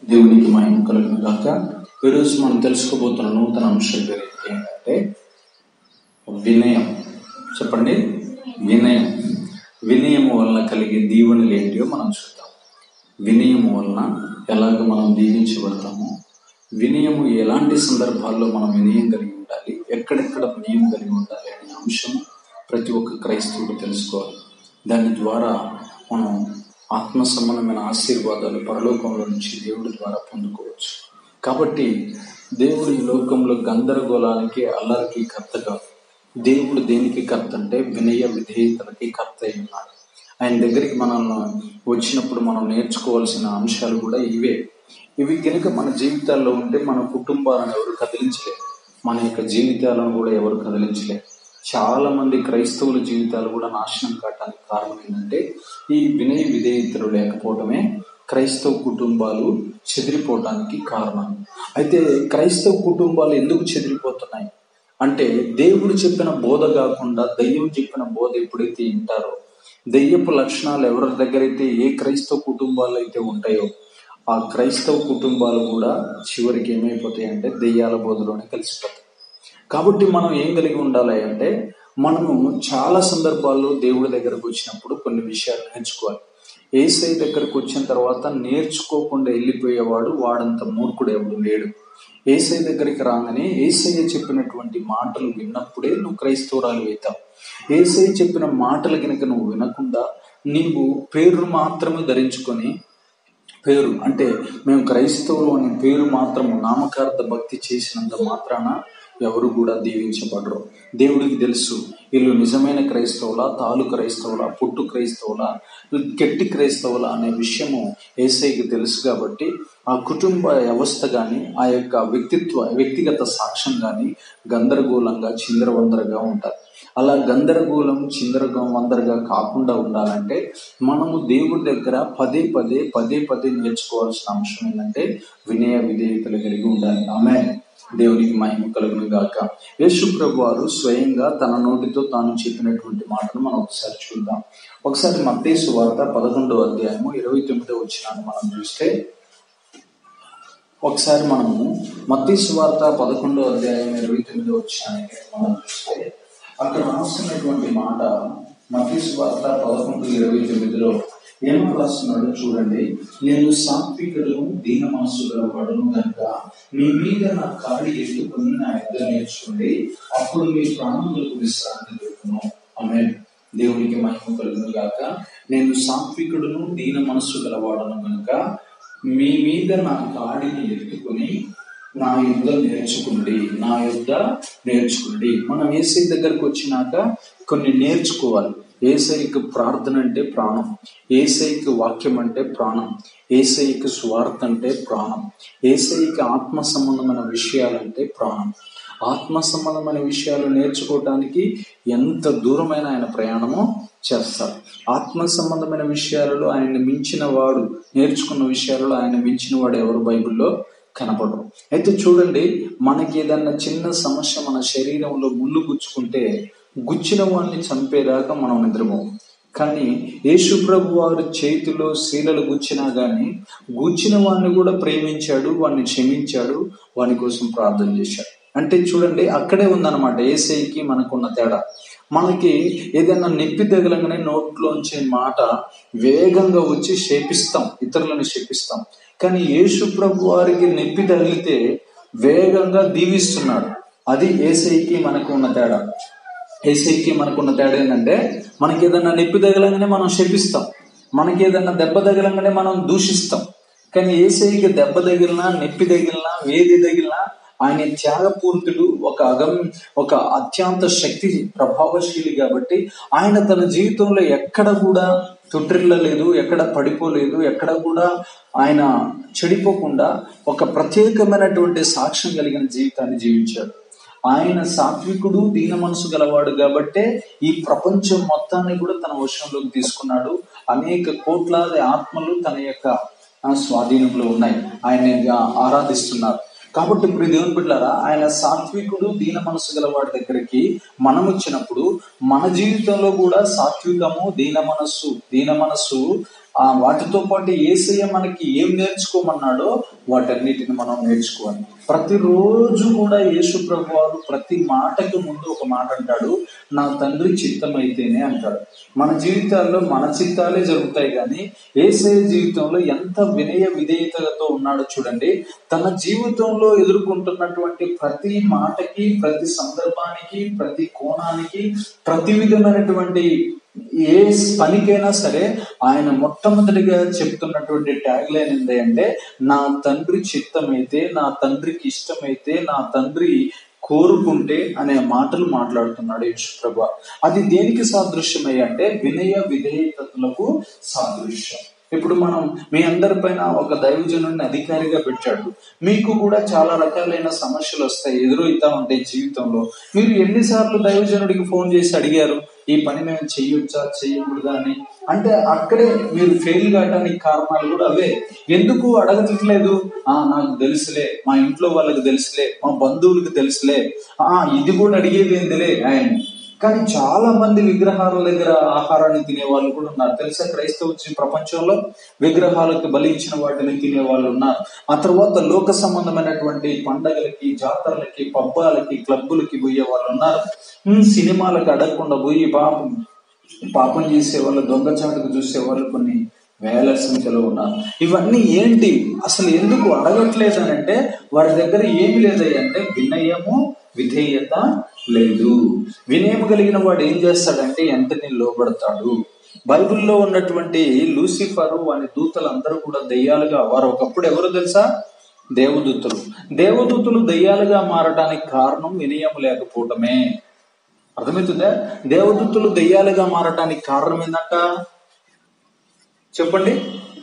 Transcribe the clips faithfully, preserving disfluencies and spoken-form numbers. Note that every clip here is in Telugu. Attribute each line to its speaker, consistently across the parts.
Speaker 1: దేవునికి మహిమ కలుగును గాక. ఈరోజు మనం తెలుసుకోబోతున్న నూతన అంశం పేరు ఏంటంటే వినయం. చెప్పండి, వినయం. వినయము వలన కలిగే దీవెనలు ఏంటియో మనం చూద్దాం. వినయము వలన ఎలాగ మనం దీవించబడతాము, వినయము ఎలాంటి సందర్భాల్లో మనం వినయం కలిగి ఉండాలి, ఎక్కడెక్కడ వినయం కలిగి ఉండాలి అనే అంశం ప్రతి ఒక్క క్రైస్తవుడు తెలుసుకోవాలి. దాని ద్వారా మనం ఆత్మ సంబంధమైన ఆశీర్వాదాలు పరలోకంలో నుంచి దేవుడి ద్వారా పొందుకోవచ్చు. కాబట్టి దేవుడు ఈ లోకంలో గందరగోళానికి అల్లరికి కర్త కాదు. దేవుడు దేనికి కర్త అంటే వినయ విధేయతలకి కర్త అయి ఉన్నాడు. ఆయన దగ్గరికి మనం వచ్చినప్పుడు మనం నేర్చుకోవాల్సిన అంశాలు కూడా ఇవే. ఇవి కనుక మన జీవితాల్లో ఉంటే మన కుటుంబాలను ఎవరు కదిలించలేరు, మన యొక్క జీవితాలను కూడా ఎవరు కదిలించలేరు. చాలా మంది క్రైస్తవుల జీవితాలు కూడా నాశనం కావడానికి కారణం ఏంటంటే ఈ వినయ విధేయతలు లేకపోవడమే క్రైస్తవ కుటుంబాలు చెదిరిపోవటానికి కారణం. అయితే క్రైస్తవ కుటుంబాలు ఎందుకు చెదిరిపోతున్నాయి అంటే దేవుడు చెప్పిన బోధ కాకుండా దయ్యం చెప్పిన బోధ ఎప్పుడైతే వింటారో, దయ్యపు లక్షణాలు ఎవరి దగ్గర అయితే ఏ క్రైస్తవ కుటుంబాలు అయితే ఉంటాయో ఆ క్రైస్తవ కుటుంబాలు కూడా చివరికి ఏమైపోతాయి అంటే దెయ్యాల బోధలోనే కలిసిపోతాయి. కాబట్టి మనం ఏం కలిగి ఉండాలి అంటే మనము చాలా సందర్భాల్లో దేవుడి దగ్గరకు వచ్చినప్పుడు కొన్ని విషయాలు నేర్చుకోవాలి. యేసయ్య దగ్గరకు వచ్చిన తర్వాత నేర్చుకోకుండా వెళ్ళిపోయేవాడు వాడంత మూర్ఖుడు ఎవడు లేడు. యేసయ్య దగ్గరికి రాగానే యేసయ్య చెప్పినటువంటి మాటలు విన్నప్పుడే నువ్వు క్రైస్తవురాలు అవుతావు. యేసయ్య చెప్పిన మాటలు కనుక నువ్వు వినకుండా నీవు పేరు మాత్రమే ధరించుకొని, పేరు అంటే మేము క్రైస్తవులు అనే పేరు మాత్రము నామకార్థ భక్తి చేసినంత మాత్రాన ఎవరు కూడా దీవించబడరు. దేవుడికి తెలుసు వీళ్ళు నిజమైన క్రైస్తవులా, తాలు క్రైస్తవులా, పుట్టు క్రైస్తవులా, గట్టి క్రైస్తవులా అనే విషయము యేసయ్యకి తెలుసు. కాబట్టి ఆ కుటుంబ వ్యవస్థ కానీ ఆ యొక్క వ్యక్తిత్వ వ్యక్తిగత సాక్ష్యం కానీ గందరగోళంగా చిందరవందరగా ఉంటారు. అలా గందరగోళం చిందరగం వందరగా కాకుండా ఉండాలంటే మనము దేవుడి దగ్గర పదే పదే పదే పదే నేర్చుకోవాల్సిన అంశం ఏంటంటే వినయ విధేయతలు కలిగి ఉండాలి. ఆమేన్. దేవునికి మహిమ కలుగును గాక. యేసు ప్రభు వారు స్వయంగా తన నోటితో తాను చెప్పినటువంటి మాటను మనం ఒకసారి చూద్దాం. ఒకసారి మత్తయి సువార్త పదకొండవ అధ్యాయము ఇరవై తొమ్మిదో వచనాన్ని మనం చూస్తే, ఒకసారి మనము మత్తయి సువార్త పదకొండవ అధ్యాయం ఇరవై తొమ్మిదో వచనాన్ని మనం చూస్తే అక్కడ రాస్తున్నటువంటి మాట మత్తయి సువార్త పదకొండు ఇరవై తొమ్మిదిలో ఏమని రాస్తున్నాడో చూడండి. నేను సాత్వికుడును దీన మనస్సు గలవాడును కనుక మీ మీద నా కాడి ఎత్తుకొని నా యుద్ధ నేర్చుకోండి, అప్పుడు మీ ప్రాణములకు విశ్రాంతి దొరుకును. ఆమేన్. దేవునికి మహిమ కలుగును గాక. నేను సాత్వికుడును దీన మనస్సు గలవాడును కనుక మీ మీద నా కాడిని ఎత్తుకొని నా యుద్ధ నేర్చుకోండి, నా యుద్ధ నేర్చుకోండి. మనం యేసయ్య దగ్గరకు వచ్చినాక కొన్ని నేర్చుకోవాలి. యేసయ్యకు ప్రార్థన అంటే ప్రాణం, యేసయ్యకు వాక్యం అంటే ప్రాణం, యేసయ్యకు స్వార్థ అంటే ప్రాణం, యేసయ్యకి ఆత్మ సంబంధమైన విషయాలంటే ప్రాణం. ఆత్మ సంబంధమైన విషయాలు నేర్చుకోవటానికి ఎంత దూరమైన ఆయన ప్రయాణమో చేస్తారు. ఆత్మ సంబంధమైన విషయాలలో ఆయన మించిన వాడు, నేర్చుకున్న విషయాలలో ఆయన మించిన వాడు ఎవరు బైబిల్లో కనపడరు. అయితే చూడండి, మనకి ఏదన్నా చిన్న సమస్య మన శరీరంలో ముళ్ళు గుచ్చుకుంటే గుచ్చిన వాడిని చంపేదాకా మనం నిద్రపోం. కానీ యేసు ప్రభు వారి చేతిలో శీలలు గుచ్చినా గాని గుచ్చిన వాడిని కూడా ప్రేమించాడు, వాడిని క్షమించాడు, వాని కోసం ప్రార్థన చేశాడు. అంటే చూడండి, అక్కడే ఉందన్నమాట యేసయ్యకి మనకున్న తేడా. మనకి ఏదైనా నొప్పి తగలంగానే నోట్లోంచే మాట వేగంగా వచ్చి శపిస్తాం, ఇతరులను శపిస్తాం. కానీ యేసు ప్రభు వారికి నొప్పి తగిలితే వేగంగా దీవిస్తున్నాడు. అది యేసయ్యకి మనకు ఉన్న తేడా. యేసయ్యకి మనకున్న తేడా ఏంటంటే మనకి ఏదైనా నొప్పి తగలంగానే మనం శపిస్తాం, మనకి ఏదైనా దెబ్బ తగలంగానే మనం దూషిస్తాం. కానీ యేసయ్యకి దెబ్బ తగిలినా, నొప్పి తగిలినా, వేది తగిలినా ఆయన త్యాగపూర్తుడు, ఒక అగమ్ ఒక అత్యంత శక్తి ప్రభావశీలి. కాబట్టి ఆయన తన జీవితంలో ఎక్కడ కూడా తొట్టిల్లలేదు, ఎక్కడ పడిపోలేదు, ఎక్కడ కూడా ఆయన చెడిపోకుండా ఒక ప్రత్యేకమైనటువంటి సాక్ష్యం కలిగిన జీవితాన్ని జీవించాడు. ఆయన సాత్వికుడు దీన మనసు గలవాడు కాబట్టే ఈ ప్రపంచం మొత్తాన్ని కూడా తన వశంలోకి తీసుకున్నాడు. అనేక కోట్లాది ఆత్మలు తన యొక్క స్వాధీనంలో ఉన్నాయి, ఆయన ఆరాధిస్తున్నారు. కాబట్టి ఇప్పుడు దేవుని బిడ్డలారా, ఆయన సాత్వికుడు దీన మనసు గలవాడి దగ్గరికి మనం వచ్చినప్పుడు మన జీవితంలో కూడా సాత్వికము, దీన మనస్సు దీన మనస్సు ఆ వాటితో పాటు యేసయ్య మనకి ఏం నేర్చుకోమన్నాడో వాటన్నిటిని మనం నేర్చుకోవాలి. ప్రతిరోజు కూడా యేసు ప్రభువారు ప్రతి మాటకి ముందు ఒక మాట అంటాడు, నా తండ్రి చిత్తం అయితేనే అంటాడు. మన జీవితాల్లో మన చిత్తాలే జరుగుతాయి, కానీ యేసయ్య జీవితంలో ఎంత వినయ విధేయతలతో ఉన్నాడో చూడండి. తన జీవితంలో ఎదుర్కొంటున్నటువంటి ప్రతి మాటకి, ప్రతి సందర్భానికి, ప్రతి కోణానికి, ప్రతి విధమైనటువంటి ఏ పనికైనా సరే ఆయన మొట్టమొదటిగా చెప్తున్నటువంటి ట్యాగ్ లైన్ ఏంటి అంటే, నా తండ్రి చిత్తమైతే, నా తండ్రికి ఇష్టమైతే, నా తండ్రి కోరుకుంటే అనే మాటలు మాట్లాడుతున్నాడు యేసు ప్రభువు. అది దేనికి సాదృశ్యమై అంటే వినయ విధేయతలకు సాదృశ్యం. ఇప్పుడు మనం మీ అందరి పైన ఒక దైవజనుడిని అధికారిగా పెట్టాడు. మీకు కూడా చాలా రకాలైన సమస్యలు వస్తాయి, ఎదురవుతా ఉంటాయి జీవితంలో. మీరు ఎన్నిసార్లు దైవజనుడికి ఫోన్ చేసి అడిగారు, ఈ పని మేము చెయ్యొచ్చా చెయ్యకూడదా అని? అంటే అక్కడే మీరు ఫెయిల్ కావడానికి కారణాలు కూడా అవే. ఎందుకు అడగట్లేదు? ఆ నాకు తెలుసులే, మా ఇంట్లో వాళ్ళకి తెలుసులే, మా బంధువులకు తెలుసులే, ఆ ఇది కూడా అడిగేది ఏందిలే ఆయన. కానీ చాలా మంది విగ్రహాల దగ్గర ఆహారాన్ని తినే వాళ్ళు కూడా ఉన్నారు తెలుసా? క్రైస్తవ ప్రపంచంలో విగ్రహాలకు బలి ఇచ్చిన వాటిని తినే వాళ్ళు ఉన్నారు. ఆ తర్వాత లోక సంబంధమైనటువంటి పండగలకి, జాతరలకి, పబ్బాలకి, క్లబ్బులకి పోయే వాళ్ళు ఉన్నారు. సినిమాలకు అడగకుండా పోయి పాపం పాపం చేసే వాళ్ళు, దొంగచాటుకు చూసే వాళ్ళు కొన్ని వేల సంఖ్యలో ఉన్నారు. ఇవన్నీ ఏంటి? అసలు ఎందుకు అడగట్లేదు అని అంటే వారి దగ్గర ఏమి లేదంటే వినయము విధేయత లేదు. వినయం కలిగిన వాడు ఏం చేస్తాడంటే వెంటనే లోబడతాడు. బైబిల్లో ఉన్నటువంటి లూసిఫరు వాని దూతలందరూ కూడా దెయ్యాలుగా, వారు ఒకప్పుడు ఎవరు తెలుసా? దేవదూతలు. దేవదూతలు దెయ్యాలుగా మారడానికి కారణం వినయం లేకపోవటమే. అర్థమవుతుందా? దేవదూతలు దెయ్యాలుగా మారటానికి కారణం ఏంటంట చెప్పండి?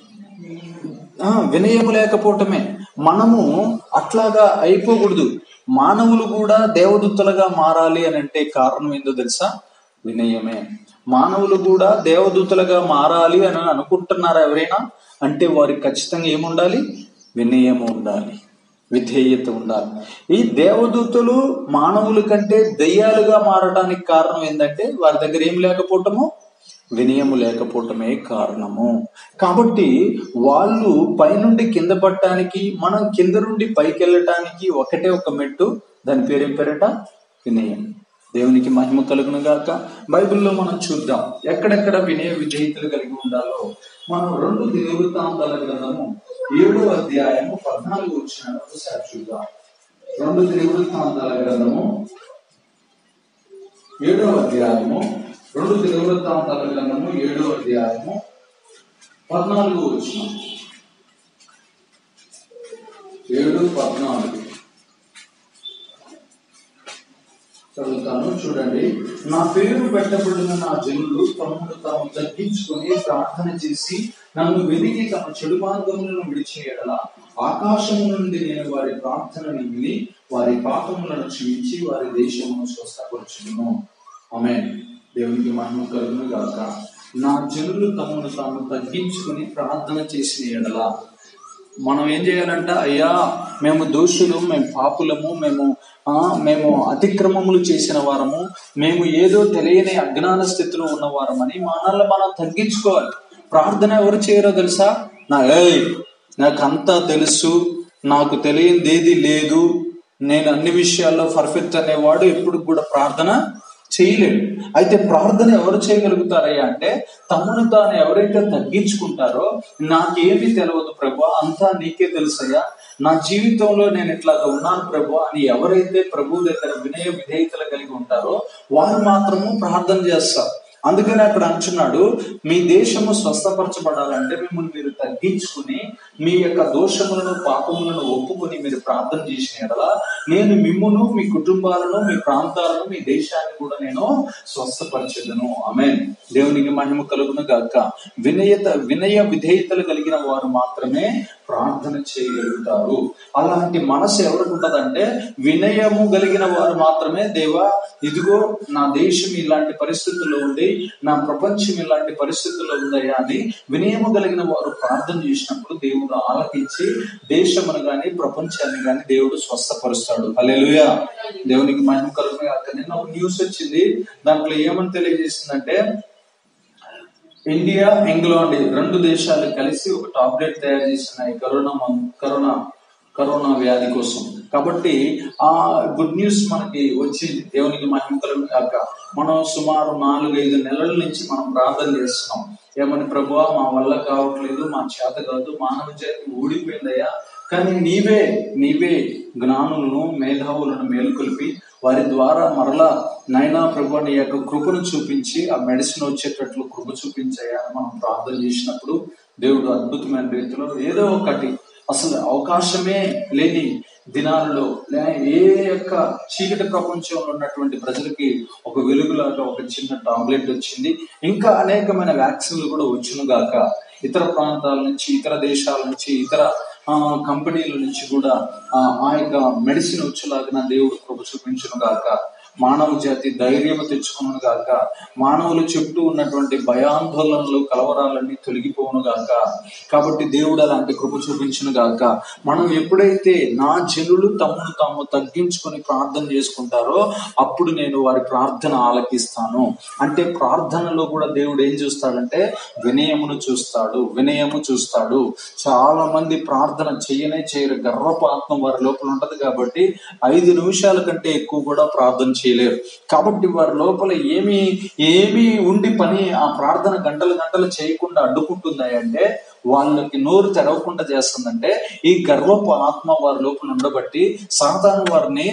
Speaker 1: ఆ వినయము లేకపోవటమే. మనము అట్లాగా అయిపోకూడదు. మానవులు కూడా దేవదూతలుగా మారాలి అని అంటే కారణం ఏందో తెలుసా? వినయమే. మానవులు కూడా దేవదూతలుగా మారాలి అని అనుకుంటున్నారా ఎవరైనా? అంటే వారికి ఖచ్చితంగా ఏముండాలి? వినయము ఉండాలి, విధేయత ఉండాలి. ఈ దేవదూతలు మానవుల కంటే దెయ్యాలుగా మారడానికి కారణం ఏంటంటే వారి దగ్గర ఏం లేకపోవటము, వినయము లేకపోవటమే కారణము. కాబట్టి వాళ్ళు పైనుండి కింద పడటానికి, మనం కింద నుండి పైకి వెళ్ళటానికి ఒకటే ఒక మెట్టు, దాని పేరేం పేరట? వినయం. దేవునికి మహిమ కలుగును గాక. బైబిల్లో మనం చూద్దాం ఎక్కడెక్కడ వినయ విధేయతలు కలిగి ఉండాలో. మనం రెండు దినవృత్తాంతాల గ్రంథము ఏడో అధ్యాయము పద్నాలుగు వచ్చిన ఒకసారి చూద్దాం. రెండు దినవృత్తాంతాల గ్రంథము ఏడో అధ్యాయము రెండు దినవృత్తాంతాల గ్రంథము ఏడో అధ్యాయము పద్నాలుగు వచ్చిన ఏడు పద్నాలుగు చదువుతాను, చూడండి. నా పేరు పెట్టబడిన నా జనులు తమను తాము తగ్గించుకొని ప్రార్థన చేసి నన్ను వెదికి తమ చెడు మార్గములను విడిచిన యెడల ఆకాశము నుండి నేను వారి ప్రార్థనను విని వారి పాపములను క్షమించి వారి దేశమును స్వస్థపరచును. ఆమేన్. దేవునికి మహిమ కలుగును గాక. నా జనులు తమను తాము తగ్గించుకొని ప్రార్థన చేసిన యెడల మనం ఏం చేయాలంట? అయ్యా మేము దోషులు, మేము పాపులము, మేము ఆ మేము అతిక్రమములు చేసిన వారము, మేము ఏదో తెలియని అజ్ఞాన స్థితిలో ఉన్న వారమని మనల్ని మనం తగ్గించుకోవాలి. ప్రార్థన ఎవరు చేయరో తెలుసా? నా ఏయ్ నాకంతా తెలుసు, నాకు తెలియనిది ఏది లేదు, నేను అన్ని విషయాల్లో పర్ఫెక్ట్ అనేవాడు ఎప్పుడు కూడా ప్రార్థన చేయలేడు. అయితే ప్రార్థన ఎవరు చేయగలుగుతారయ్యా అంటే తమను తాను ఎవరైతే తగ్గించుకుంటారో, నాకేమి తెలియదు ప్రభు, అంతా నీకే తెలుసయ్యా, నా జీవితంలో నేను ఇట్లాగా ఉన్నాను ప్రభు అని ఎవరైతే ప్రభు దగ్గర వినయ విధేయతలు కలిగి ఉంటారో వారు మాత్రము ప్రార్థన చేస్తారు. అందుకని అక్కడ అంటున్నాడు, మీ దేశము స్వస్థపరచబడాలంటే మిమ్మల్ని మీరు తగ్గించుకుని మీ యొక్క దోషములను పాపములను ఒప్పుకొని మీరు ప్రార్థన చేసిన యెడల నేను మిమ్మును, మీ కుటుంబాలను, మీ ప్రాంతాలను, మీ దేశాన్ని కూడా నేను స్వస్థపరచెదను. ఆమేన్. దేవునికి మహిమ కలుగును గాక. వినయత వినయ విధేయతలు కలిగిన వారు మాత్రమే ప్రార్థన చేయగలుగుతారు. అలాంటి మనసు ఎవరికి ఉంటదంటే వినయము కలిగిన వారు మాత్రమే, దేవా ఇదిగో నా దేశం ఇలాంటి పరిస్థితుల్లో ఉంది, నా ప్రపంచం ఇలాంటి పరిస్థితుల్లో ఉందయ్యా అని వినయము కలిగిన వారు ప్రార్థన చేసినప్పుడు దేవుడు ఆలకించి దేశమును గాని ప్రపంచాన్ని గాని దేవుడు స్వస్థపరుస్తాడు. హల్లెలూయా. దేవునికి మహిమ కలుగును గాక. నిన్న ఒక న్యూస్ వచ్చింది, దాంట్లో ఏమని తెలియజేసిందంటే ఇండియా, ఇంగ్లాండ్ రెండు దేశాలు కలిసి ఒక టాబ్లెట్ తయారు చేసినాయి కరోనా కరోనా కరోనా వ్యాధి కోసం. కాబట్టి ఆ గుడ్ న్యూస్ మనకి వచ్చింది. దేవునికి మహిమ కలుగును గాక. మనం సుమారు నాలుగైదు నెలల నుంచి మనం ప్రార్థన చేస్తున్నాం. ఏమని, ప్రభువా మా వల్ల కావట్లేదు, మా చేత కాదు, మానవ జాతి ఊడిపోయిందయ్యా, కానీ నీవే నీవే జ్ఞానులను మేధావులను మేలుకొల్పి వారి ద్వారా మరలా నైనా ప్రభు నీ యొక్క కృపను చూపించి ఆ మెడిసిన్ వచ్చేటట్లు కృప చూపించాయా అని మనం ప్రార్థన చేసినప్పుడు దేవుడు అద్భుతమైన రీతిలో ఏదో ఒకటి, అసలు అవకాశమే లేని దినాలలో ఏ యొక్క చీకటి ప్రపంచంలో ఉన్నటువంటి ప్రజలకి ఒక వెలుగులాగా ఒక చిన్న టాబ్లెట్ వచ్చింది. ఇంకా అనేకమైన వ్యాక్సిన్లు కూడా వచ్చును గాక. ఇతర ప్రాంతాల నుంచి, ఇతర దేశాల నుంచి, ఇతర ఆ కంపెనీల నుంచి కూడా ఆ యొక్క మెడిసిన్ వచ్చేలాగా దేవుడు కృప చూపించును గాక. మానవ జాతి ధైర్యం తెచ్చుకును గాక. మానవులు చుట్టూ ఉన్నటువంటి భయాందోళనలు, కలవరాలన్నీ తొలగిపోవును గాక. కాబట్టి దేవుడు అలాంటి కృప చూపించును గాక. మనం ఎప్పుడైతే నా జనులు తమను తాము తగ్గించుకొని ప్రార్థన చేసుకుంటారో అప్పుడు నేను వారి ప్రార్థన ఆలకిస్తాను. అంటే ప్రార్థనలో కూడా దేవుడు ఏం చూస్తాడంటే వినయమును చూస్తాడు, వినయము చూస్తాడు. చాలా మంది ప్రార్థన చేయనే చేయరు, గర్వపు ఆత్మ వారి లోపల ఉంటది. కాబట్టి ఐదు నిమిషాల కంటే ఎక్కువ కూడా ప్రార్థన చేయలేరు. కాబట్టి వారి లోపల ఏమి ఏమి ఉండి పని ఆ ప్రార్థన గంటలు గంటలు చేయకుండా అడ్డుకుంటుంది అంటే, వాళ్ళకి నోరు తెరవకుండా చేస్తుందంటే ఈ గర్వపు ఆత్మ వారి లోపల ఉండబట్టి సాతాను వారిని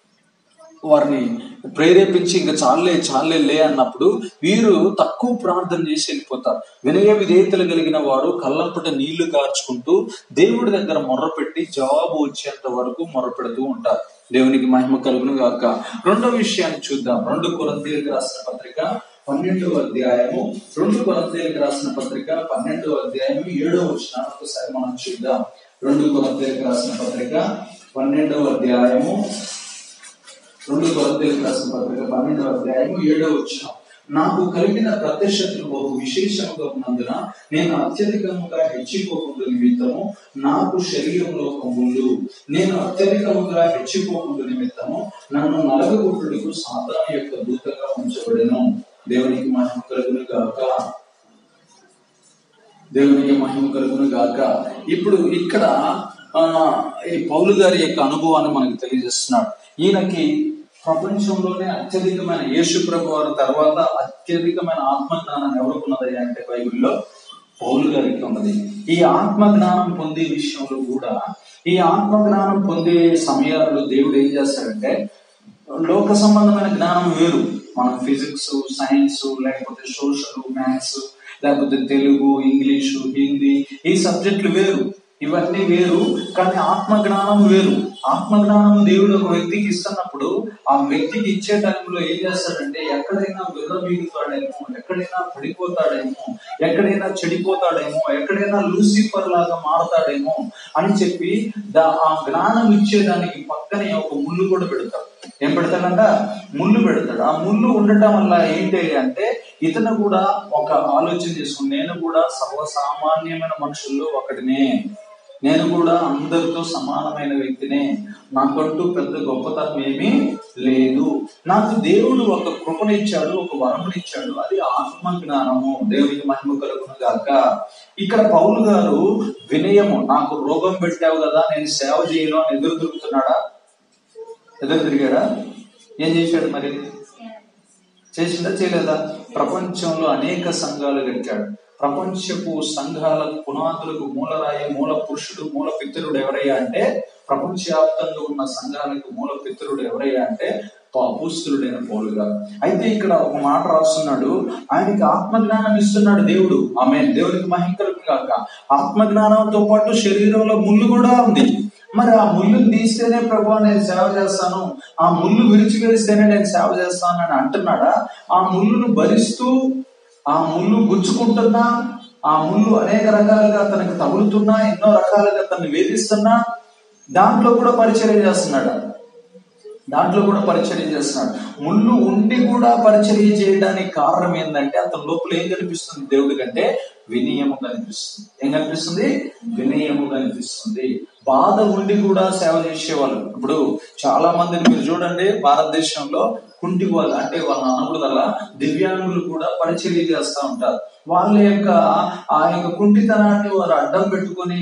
Speaker 1: వారిని ప్రేరేపించి ఇంకా చాలే చాలే లే అన్నప్పుడు వీరు తక్కువ ప్రార్థన చేసి వెళ్ళిపోతారు. వినయ విధేయతలు కలిగిన వారు కళ్ళంపట నీళ్లు కార్చుకుంటూ దేవుడి దగ్గర మొర్రపెట్టి జవాబు వచ్చేంత వరకు మొర్రపెడుతూ ఉంటారు. దేవునికి మహిమ కలుగును గాక. రెండో విషయాన్ని చూద్దాం. రెండు కొరింథీయులకు రాసిన పత్రిక పన్నెండవ అధ్యాయము రెండు కొరింథీయులకు రాసిన పత్రిక పన్నెండవ అధ్యాయము ఏడవ వచనాన్ని ఒకసారి మనం చూద్దాం. రెండు కొరింథీయులకు రాసిన పత్రిక పన్నెండవ అధ్యాయము రెండు కొరింథీయులకు రాసిన పత్రిక పన్నెండవ అధ్యాయము ఏడవ వచనం. నాకు కలిగిన ప్రత్యక్షతలు బహు విశేషముగా ఉన్నందున నేను అత్యధికముగా హెచ్చిపోకుండా నిమిత్తము నాకు శరీరంలో ఒక ముళ్ళు, నేను అత్యధికముగా హెచ్చిపోకుండా నిమిత్తము నన్ను నలగగొట్టుటకు సాతాను యొక్క దూతగా ఉంచబడెను. దేవునికి మహిమ కలుగును గాక. దేవునికి మహిమ కలుగును గాక. ఇప్పుడు ఇక్కడ ఆ ఈ పౌలు గారి యొక్క అనుభవాన్ని మనకు తెలియజేస్తున్నాడు. ఈయనకి ప్రపంచంలోనే అత్యధికమైన, యేసు ప్రభు వారి తర్వాత అత్యధికమైన ఆత్మజ్ఞానం ఎవరుకున్నది అంటే బైబిల్లో పౌలు గారికి ఉన్నది. ఈ ఆత్మజ్ఞానం పొందే విషయంలో కూడా, ఈ ఆత్మజ్ఞానం పొందే సమయాల్లో దేవుడు ఏం చేస్తాడంటే, లోక సంబంధమైన జ్ఞానం వేరు, మనం ఫిజిక్స్, సైన్స్, లేకపోతే సోషల్, మ్యాథ్స్, లేకపోతే తెలుగు, ఇంగ్లీషు, హిందీ, ఈ సబ్జెక్టులు వేరు, ఇవన్నీ వేరు. కానీ ఆత్మజ్ఞానం వేరు. ఆత్మజ్ఞానం దేవుడు ఒక వ్యక్తికి ఇస్తున్నప్పుడు ఆ వ్యక్తికి ఇచ్చే టైంలో ఏం చేస్తాడంటే, ఎక్కడైనా విర్రవీగుతాడేమో, ఎక్కడైనా పడిపోతాడేమో, ఎక్కడైనా చెడిపోతాడేమో, ఎక్కడైనా లూసిఫర్ లాగా మారతాడేమో అని చెప్పి దా ఆ జ్ఞానం ఇచ్చేదానికి పక్కనే ఒక ముళ్ళు కూడా పెడతాడు. ఏం పెడతాడంట? ముళ్ళు పెడతాడు. ఆ ముళ్ళు ఉండటం వల్ల ఏంటి అంటే, ఇతను కూడా ఒక ఆలోచన చేసుకుని, నేను కూడా సర్వసామాన్యమైన మనుషుల్లో ఒకటినే, నేను కూడా అందరితో సమానమైన వ్యక్తినే, నాకంటూ పెద్ద గొప్పతనం ఏమీ లేదు, నాకు దేవుడు ఒక కృపనిచ్చాడు, ఒక వరమునిచ్చాడు, అది ఆత్మజ్ఞానము. దేవునికి మహిమ కలుగును గాక. ఇక్కడ పౌలు గారు వినయము, నాకు రోగం పెట్టావు కదా నేను సేవ చేయను అని ఎదురు తిరుగుతున్నాడా? ఎదురు తిరిగాడా? ఏం చేశాడు మరి? చేసిందా చేయలేదా? ప్రపంచంలో అనేక సంఘాలు కట్టాడు. ప్రపంచపు సంఘాల పునాదులకు మూలరాయి, మూల పురుషుడు, మూల పితరుడు ఎవరయ్యా అంటే, ప్రపంచవ్యాప్తంగా ఉన్న సంఘాలకు మూల పితరుడు ఎవరయ్యా అంటే అపోస్తలుడైన పౌలు గారు. అయితే ఇక్కడ ఒక మాట రాస్తున్నాడు, ఆయనకి ఆత్మజ్ఞానం ఇస్తున్నాడు దేవుడు. ఆమేన్. దేవునికి మహిమ కలుగును గాక. ఆత్మజ్ఞానంతో పాటు శరీరంలో ముళ్ళు కూడా ఉంది. మరి ఆ ముళ్ళుని తీస్తేనే ప్రభువా నేను సేవ చేస్తాను, ఆ ముళ్ళు విరిచివేస్తేనే నేను సేవ చేస్తాను అని అంటున్నాడా? ఆ ముళ్ళును భరిస్తూ, ఆ ముళ్ళు గుచ్చుకుంటున్నా, ఆ ముళ్ళు అనేక రకాలుగా తనకు తగులుతున్నా, ఎన్నో రకాలుగా తనని వేధిస్తున్నా, దాంట్లో కూడా పరిచర్య చేస్తున్నాడు. దాంట్లో కూడా పరిచర్య చేస్తున్నాడు. ముళ్ళు ఉండి కూడా పరిచర్య చేయడానికి కారణం ఏంటంటే, అతని లోపల ఏం కనిపిస్తుంది దేవుడి కంటే? వినయము కనిపిస్తుంది. ఏం కనిపిస్తుంది? వినయము కనిపిస్తుంది. బాధ ఉండి కూడా సేవ చేసేవాళ్ళు. ఇప్పుడు చాలా మందిని మీరు చూడండి, భారతదేశంలో కుంటి వాళ్ళు అంటే వాళ్ళ అనకూడదల దివ్యాంగులు కూడా పరిచర్య చేస్తూ ఉంటారు. వాళ్ళ యొక్క ఆ యొక్క కుంటితనాన్ని వారు అడ్డం పెట్టుకొని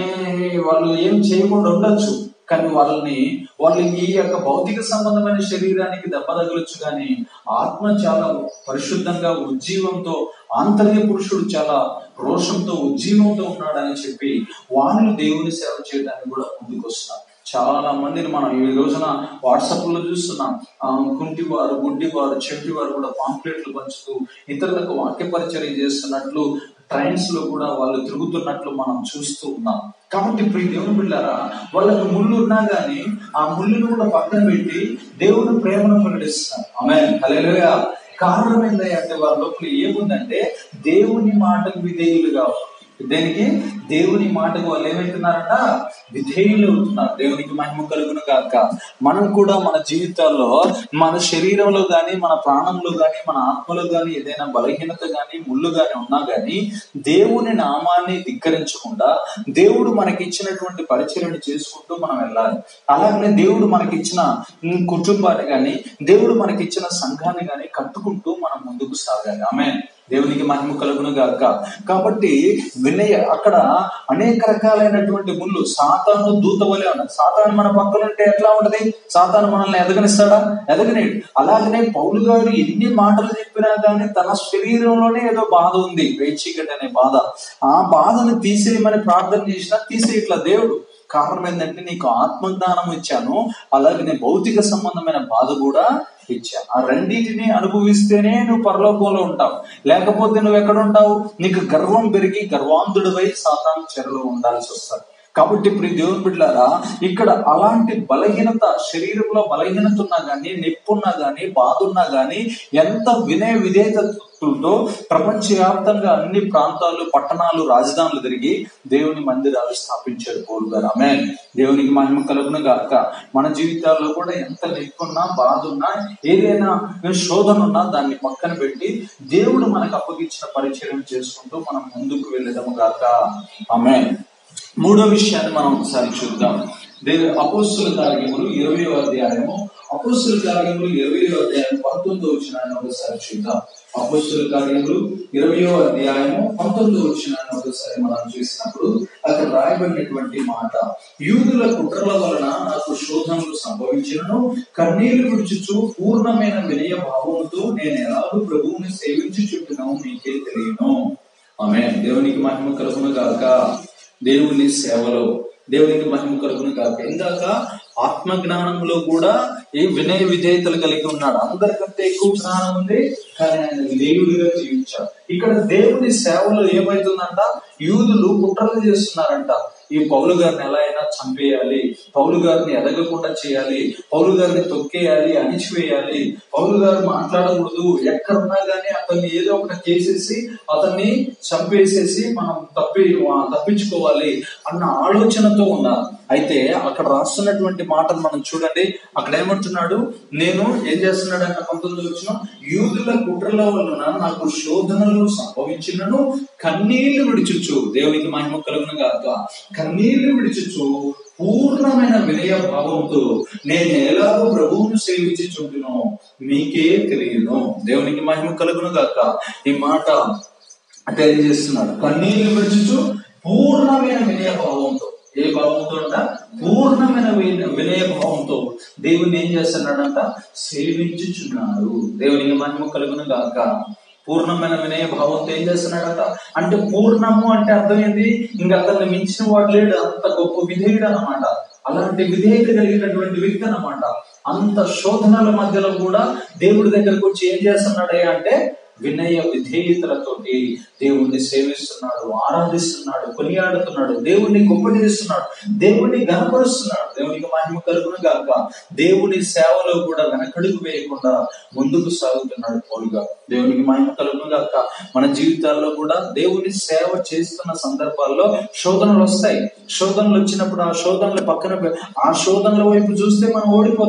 Speaker 1: వాళ్ళు ఏం చేయకుండా ఉండొచ్చు, కానీ వాళ్ళని వాళ్ళు ఈ యొక్క భౌతిక సంబంధమైన శరీరానికి దెబ్బ తగలొచ్చు, కానీ ఆత్మ చాలా పరిశుద్ధంగా ఉజ్జీవంతో, ఆంతర్య పురుషుడు చాలా రోషంతో ఉజ్జీవంతో ఉన్నాడని చెప్పి వాళ్ళు దేవుని సేవ చేయడానికి కూడా ముందుకు వస్తున్నారు. చాలా మందిని మనం ఈ రోజున వాట్సాప్ లో చూస్తున్నాం. ఆ కుంటివారు, గుడ్డివారు, చెవిటివారు కూడా పాంప్లెట్లు పంచుతూ ఇతరులకు వాక్య పరిచర్య చేస్తున్నట్లు ట్రైన్స్ లో కూడా వాళ్ళు తిరుగుతున్నట్లు మనం చూస్తూ ఉన్నాం. కాబట్టి ఇప్పుడు దేవుని బిడ్డారా, వాళ్ళకి ముళ్ళు ఉన్నా గానీ ఆ ముళ్ళును కూడా పక్కన పెట్టి దేవుని ప్రేమను ప్రకటిస్తున్నారు. ఆమేన్, హల్లెలూయా. కారణం ఏంటంటే వారి లోపల ఏముందంటే దేవుని మాటకు విధేయులు కావాలి. దేనికి? దేవుని మాటకు వాళ్ళు ఏమవుతున్నారట? విధేయులు అవుతున్నారు. దేవునికి మహిమ కలుగును గాక. మనం కూడా మన జీవితాల్లో మన శరీరంలో గాని, మన ప్రాణంలో గాని, మన ఆత్మలో గాని ఏదైనా బలహీనత గాని, ముళ్ళు గాని ఉన్నా గాని దేవుని నామాన్ని ధిక్కరించకుండా దేవుడు మనకి ఇచ్చినటువంటి పరిచర్యను చేసుకుంటూ మనం వెళ్ళాలి. అలాగనే దేవుడు మనకి ఇచ్చిన కుటుంబాన్ని గాని, దేవుడు మనకి ఇచ్చిన సంఘాన్ని గాని కట్టుకుంటూ మనం ముందుకు సాగాలి. ఆమేన్, దేవునికి మహిమ కలుగును గాక. కాబట్టి వినయ అక్కడ అనేక రకాలైనటువంటి ముళ్ళు, సాతాను దూత వలె ఉన్నది. సాతాను మన పక్కన ఉంటే ఎట్లా ఉంటది? సాతాను మనల్ని ఎదగనిస్తాడా? ఎదగనేడు. అలాగనే పౌలు గారు ఎన్ని మాటలు చెప్పినా కానీ తన శరీరంలోనే ఏదో బాధ ఉంది, వేచీకటి అనే బాధ. ఆ బాధను తీసేయమని ప్రార్థన చేసినా తీసేయట్లా దేవుడు. కారణం ఏంటంటే నీకు ఆత్మజ్ఞానం ఇచ్చాను, అలాగే నేను భౌతిక సంబంధమైన బాధ కూడా ఇచ్చాను. ఆ రెండింటిని అనుభవిస్తేనే నువ్వు పరలోకంలో ఉంటావు, లేకపోతే నువ్వు ఎక్కడ ఉంటావు? నీకు గర్వం పెరిగి గర్వాంధుడివై సాతాను చెరలో ఉండాల్సి వస్తుంది. కాబట్టి ఇప్పుడు దేవుని బిడ్డలారా, ఇక్కడ అలాంటి బలహీనత, శరీరంలో బలహీనత ఉన్నా గానీ, నొప్పి ఉన్నా గానీ, బాధ ఉన్నా గానీ, ఎంత వినయ విధేయతతో ప్రపంచవ్యాప్తంగా అన్ని ప్రాంతాలు, పట్టణాలు, రాజధానులు తిరిగి దేవుని మందిరాలు స్థాపించాడు పౌలు గారు. ఆమేన్, దేవునికి మహిమ కలుగును గాక. మన జీవితాల్లో కూడా ఎంత నొప్పి ఉన్నా, బాధ ఉన్నా, ఏదైనా శోధన ఉన్నా దాన్ని పక్కన పెట్టి దేవుడు మనకు అప్పగించిన పరిచయం చేసుకుంటూ మనం ముందుకు వెళ్ళదాము గాక. ఆమేన్. మూడో విషయాన్ని మనం ఒకసారి చూద్దాం. దేవు అపోస్తుల కార్యములు ఇరవయో అధ్యాయము అపోస్తుల కార్యములు ఇరవయో అధ్యాయం పంతొమ్మిదో వచనాన్ని ఒకసారి చూద్దాం. అపోస్తుల కార్యములు ఇరవయో అధ్యాయము పంతొమ్మిదో వచనాన్ని ఒకసారి మనం చూసినప్పుడు అక్కడ రాయబడినటువంటి మాట, యూదుల కుట్రల వలన నాకు శోధనలు సంభవించినను కన్నీళ్లు విడుచుచు పూర్ణమైన వినయ భావముతో నేను ఎలాగూ ప్రభువుని సేవించుచుంటున్నాను మీకే తెలియను. ఆమేన్, దేవునికి మహిమ కలుగును గాక. దేవుని సేవలో దేవునికి మహిమ కలుగును గాక. ఇందాక ఆత్మ జ్ఞానంలో కూడా ఈ వినయ విధేయతలు కలిగి ఉన్నాడు. అందరికంటే ఎక్కువ జ్ఞానం ఉంది, కానీ ఆయన విధేయుడిగా జీవించాడు. ఇక్కడ దేవుని సేవలో ఏమైతుందంట? యూదులు కుట్రలు చేస్తున్నారంట. ఈ పౌలు గారిని ఎలా అయినా చంపేయాలి, పౌలు గారిని ఎదగకుండా చేయాలి, పౌలు గారిని తొక్కేయాలి, అణిచివేయాలి, పౌలు గారు మాట్లాడకూడదు, ఎక్కడున్నా గానీ అతన్ని ఏదో ఒకటి చేసేసి అతన్ని చంపేసేసి మనం తప్పి తప్పించుకోవాలి అన్న ఆలోచనతో ఉన్నారు. అయితే అక్కడ రాస్తున్నటువంటి మాటను మనం చూడండి. అక్కడ ఏమంటున్నాడు? నేను ఏం చేస్తున్నాడు అన్న పంతొమ్మిది వచ్చిన యూదుల కుట్రల వలన నాకు శోధనలు సంభవించినను కన్నీళ్లు విడిచుచు, దేవునికి మహిమ కలుగును గాక, కన్నీళ్లు విడిచుచు పూర్ణమైన వినయ భావంతో నేను ఎలాగో ప్రభువును సేవించుచుంటున్నాను మీకే తెలియను. దేవునికి మహిమ కలుగును గాక. ఈ మాట తెలియజేస్తున్నాడు. కన్నీళ్లు విడిచుచు పూర్ణమైన వినయ భావంతో, ఏ భావంతో అంట? పూర్ణమైన వినయ భావంతో దేవుని ఏం చేస్తున్నాడంట? సేవించుచున్నాడు. దేవునికి మహిమ కలుగును గాక. పూర్ణమైన వినయ భావంతో ఏం చేస్తున్నాడట అంటే, పూర్ణము అంటే అర్థం ఏంటి? ఇంకా అతన్ని మించిన వాడు లేడు, అంత గొప్ప విధేయుడు అన్నమాట. అలాంటి విధేయత కలిగినటువంటి వ్యక్తి అన్నమాట. అంత శోధనల మధ్యలో కూడా దేవుడి దగ్గరకు వచ్చి ఏం చేస్తున్నాడు అంటే, వినయ విధేయతలతోటి దేవుణ్ణి సేవిస్తున్నాడు, ఆరాధిస్తున్నాడు, కొనియాడుతున్నాడు, దేవుణ్ణి గొప్ప చేస్తున్నాడు, దేవుణ్ణి గణపరుస్తున్నాడు. దేవునికి మహిమ కలుగును గాక. దేవుని సేవలో కూడా వెనకడుగు వేయకుండా ముందుకు సాగుతున్నాడు పౌలుగా. దేవునికి మహిమ కలుగును గాక. మన జీవితాల్లో కూడా దేవుని సేవ చేస్తున్న సందర్భాల్లో శోధనలు వస్తాయి. శోధనలు వచ్చినప్పుడు ఆ శోధనలు పక్కన, ఆ శోధనల వైపు చూస్తే మనం ఓడిపోతాం.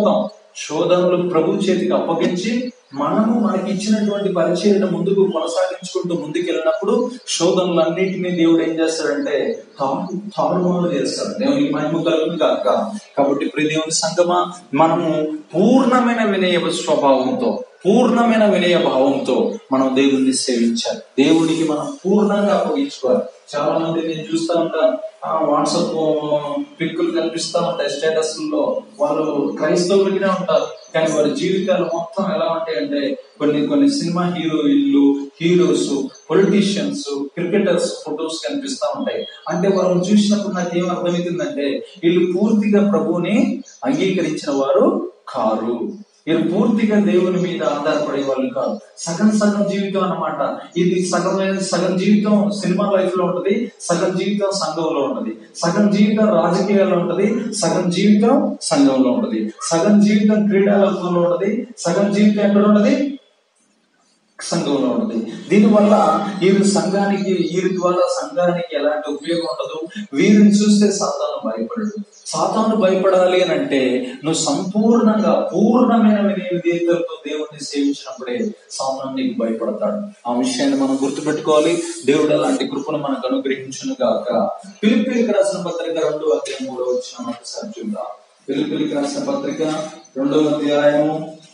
Speaker 1: శోధనలు ప్రభు చేతికి అప్పగించి మనము మనకి ఇచ్చినటువంటి పరిచయం ముందుకు కొనసాగించుకుంటూ ముందుకు వెళ్ళినప్పుడు శోధనలన్నింటినీ దేవుడు ఏం చేస్తాడంటే తాను తారుమారు చేస్తాడు. దేవునికి మహిమ కలుగును గాక. కాబట్టి ప్రియ దేవుని సంగమా, మనము పూర్ణమైన వినయ స్వభావంతో, పూర్ణమైన వినయ భావంతో మనం దేవుణ్ణి సేవించాలి. దేవుడికి మనం పూర్ణంగా అప్పగించుకోవాలి. చాలా మంది నేను చూస్తూ ఉంటాను, ఆ వాట్సాప్ పిక్కులు కనిపిస్తూ ఉంటాయి స్టేటస్లలో. వాళ్ళు క్రైస్తవులకినే ఉంటారు, కానీ వారి జీవితాలు మొత్తం ఎలా ఉంటాయంటే కొన్ని కొన్ని సినిమా హీరోయిన్లు, హీరోస్, పొలిటీషియన్స్, క్రికెటర్స్ ఫొటోస్ కనిపిస్తూ ఉంటాయి. అంటే వాళ్ళని చూసినప్పుడు నాకు ఏం అర్థమవుతుందంటే వీళ్ళు పూర్తిగా ప్రభువుని అంగీకరించిన వారు కారు. వీళ్ళు పూర్తిగా దేవుని మీద ఆధారపడే వాళ్ళు కాదు. సగం సగం జీవితం అన్నమాట. ఇది సగం సగం జీవితం సినిమా లైఫ్ లో ఉంటది, సగం జీవితం సంఘంలో ఉంటది, సగం జీవితం రాజకీయాల్లో ఉంటది, సగం జీవితం సంఘంలో ఉంటది, సగం జీవితం క్రీడాలోకంలో ఉంటది, సగం జీవితం ఎక్కడ ఉంటది, సంఘంలో ఉంటది. దీనివల్ల వీరి సంఘానికి వీరి ద్వారా సంఘానికి ఎలాంటి ఉపయోగం ఉండదు. వీరిని చూస్తే సాతాను భయపడడు. సాతాను భయపడాలి అని అంటే నువ్వు సంపూర్ణంగా పూర్ణమైన విధేయతలతో దేవుణ్ణి సేవించినప్పుడే సాతాను నీకు భయపడతాడు. ఆ విషయాన్ని మనం గుర్తుపెట్టుకోవాలి. దేవుడు అలాంటి కృపను మనకు అనుగ్రహించును గాక. ఫిలిప్పీయులకు రాసిన పత్రిక రెండో అధ్యాయం మూడో వచనం ఒకసారి చూద్దాం. ఫిలిప్పీయులకు రాసిన పత్రిక రెండో అధ్యాయము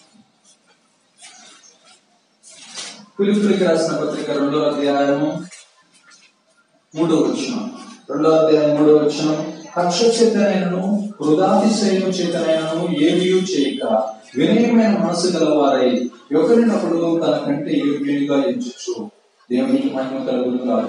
Speaker 1: ఫిలిప్పీయులకు రాసిన పత్రిక రెండో అధ్యాయము మూడో వచనం రెండో అధ్యాయం మూడో వచనం కక్ష చేతనైనను వృధాతిశయము చేతనైనను ఏమీ చేయక వినయమైన మనసు గలవారై ఒకరినప్పుడు తన కంటే యోగ్యునిగా ఎంచుచు. దేవునికి మహిమ కలుగును గాక.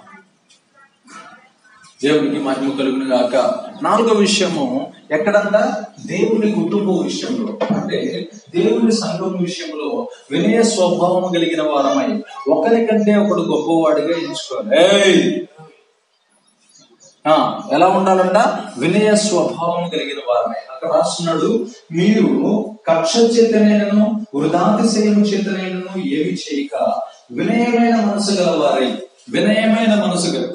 Speaker 1: దేవునికి మహిమ కలుగును గాక. నాలుగో విషయము ఎక్కడంతా దేవుని కుటుంబం విషయంలో, అంటే దేవుని సంఘం విషయంలో వినయ స్వభావం కలిగిన వారమై ఒకరికంటే ఒకడు గొప్పవాడిగా ఎంచుకోవాలి. ఆ ఎలా ఉండాలంట? వినయ స్వభావం కలిగిన వారమై. అక్కడ రాస్తున్నాడు, మీరు కక్ష చేతనైనను వృధాతిశయము చేతనైనను ఏమి చేయక వినయమైన మనసు గలవారై, వినయమైన మనసు గల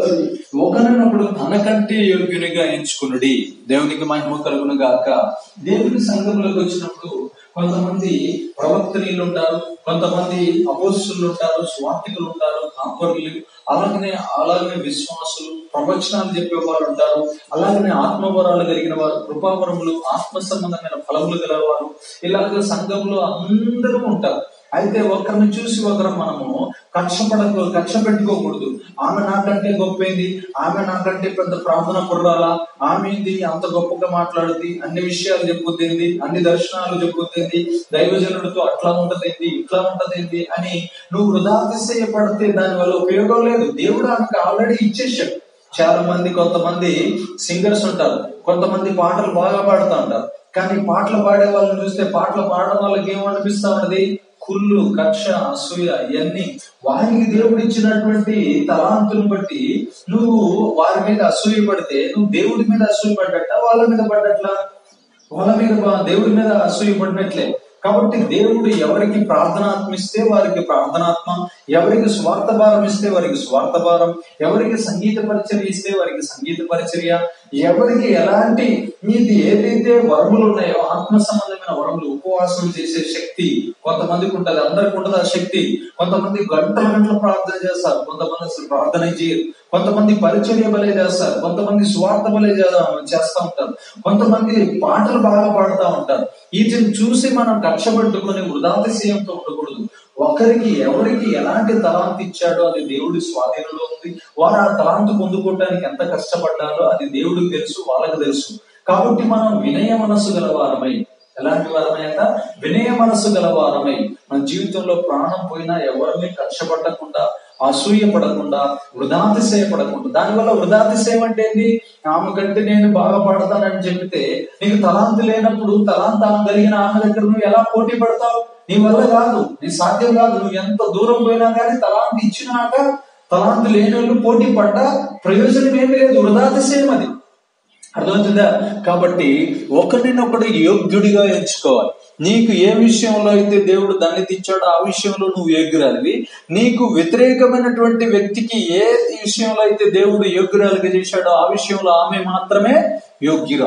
Speaker 1: ఒకరినప్పుడు తనకంటే యోగ్యునిగా ఎంచుకునుడి. దేవునికి మహిమ కలుగును గాక. దేవుని సంఘంలోకి వచ్చినప్పుడు కొంతమంది ప్రవక్తనీయులు ఉంటారు, కొంతమంది అపోస్తులు ఉంటారు, స్వార్థికులు ఉంటారు, కాపరులు, అలాగనే అలాగనే విశ్వాసులు, ప్రవచనాలు చెప్పేవారు ఉంటారు, అలాగనే ఆత్మవరాలు కలిగిన వారు, కృపావరములు, ఆత్మ సంబంధమైన ఫలములు గలవారు, ఇలాగ సంఘంలో అందరూ ఉంటారు. అయితే ఒకరిని చూసి ఒకరు మనము కక్ష పడకు కక్ష పెట్టుకోకూడదు. ఆమె నాకంటే గొప్పేంది, ఆమె నాకంటే పెద్ద ప్రార్థన పుర్రాలా, ఆమె ఏంది అంత గొప్పగా మాట్లాడుద్ది, అన్ని విషయాలు చెప్పుద్దేంది, అన్ని దర్శనాలు చెప్పుద్దేంది, దైవజనుడితో అట్లా ఉంటదేంది, ఇట్లా ఉంటదేంది అని నువ్వు వృధాతిశయపడితే దాని వల్ల ఉపయోగం లేదు. దేవుడు ఆమెకు ఆల్రెడీ ఇచ్చేసాడు. చాలా మంది కొంతమంది సింగర్స్ ఉంటారు, కొంతమంది పాటలు బాగా పాడుతూ ఉంటారు, కానీ పాటలు పాడే వాళ్ళని చూస్తే పాటలు పాడడం వాళ్ళకి ఏమనిపిస్తా ఉన్నది? కుళ్ళు, కక్ష, అసూయ, ఇవన్నీ. వారికి దేవుడు ఇచ్చినటువంటి తలాంతులను బట్టి నువ్వు వారి మీద అసూయ పడితే నువ్వు దేవుడి మీద అసూయ పడ్డట్ట, వాళ్ళ మీద పడ్డట్లా? వాళ్ళ మీద దేవుడి మీద అసూయ పడినట్లే. కాబట్టి దేవుడు ఎవరికి ప్రార్థనాత్మ ఇస్తే వారికి ప్రార్థనాత్మ, ఎవరికి స్వార్థ భారం ఇస్తే వారికి స్వార్థ భారం, ఎవరికి సంగీత పరిచర్య ఇస్తే వారికి సంగీత పరిచర్య, ఎవరికి ఎలాంటి ఇది ఏదైతే వరములు ఉన్నాయో ఆత్మ సంబంధమైన వరములు, ఉపవాసం చేసే శక్తి కొంతమందికి ఉంటది, అందరికి ఉండదు ఆ శక్తి. కొంతమంది గంటల గంటలు ప్రార్థన చేస్తారు, కొంతమంది అసలు ప్రార్థన చేయరు, కొంతమంది పరిచర్య బలే చేస్తారు, కొంతమంది స్వార్థ బలే చేస్తూ ఉంటారు, కొంతమంది పాటలు బాగా పాడుతూ ఉంటారు. వీటిని చూసి మనం కక్ష పెట్టుకుని వృధాతిశయంతో ఉండకూడదు. ఒకరికి ఎవరికి ఎలాంటి తలాంతి ఇచ్చాడో అది దేవుడి స్వాధీనంలో ఉంది. వారు ఆ తలాంతి పొందుకోవడానికి ఎంత కష్టపడ్డారో అది దేవుడికి తెలుసు, వాళ్ళకి తెలుసు. కాబట్టి మనం వినయ మనస్సు గల వారమై, ఎలాంటి వారమై అంట? వినయ మనస్సు గల వారమై మన జీవితంలో ప్రాణం పోయినా ఎవరిని కష్టపడకుండా, అసూయ పడకుండా, వృధాతిశయ పడకుండా. దానివల్ల వృధాతిశయం అంటే ఏంటి? ఆమె కంటే నేను బాగా పడతానని చెప్తే నీకు తలాంతి లేనప్పుడు తలాంత కలిగిన ఆమె దగ్గర నువ్వు ఎలా పోటీ పడతావు? నీ వల్ల కాదు, నీ సాధ్యం కాదు. నువ్వు ఎంత దూరం పోయినా కానీ తలాంతి ఇచ్చినాక తలాంతి లేని వాళ్ళు పోటీ పడ్డా ప్రయోజనం ఏమీ లేదు, వృధాతిశయం అది. అర్థమవుతుందా? కాబట్టి ఒకరినొకడు యోగ్యుడిగా ఎంచుకోవాలి. నీకు ఏ విషయంలో అయితే దేవుడు దాన్ని తెచ్చాడో ఆ విషయంలో నువ్వు యోగ్యురాలివి. నీకు వ్యతిరేకమైనటువంటి వ్యక్తికి ఏ విషయంలో అయితే దేవుడు యోగ్యురాలుగా చేశాడో ఆ విషయంలో ఆమె మాత్రమే యోగ్యురాలు.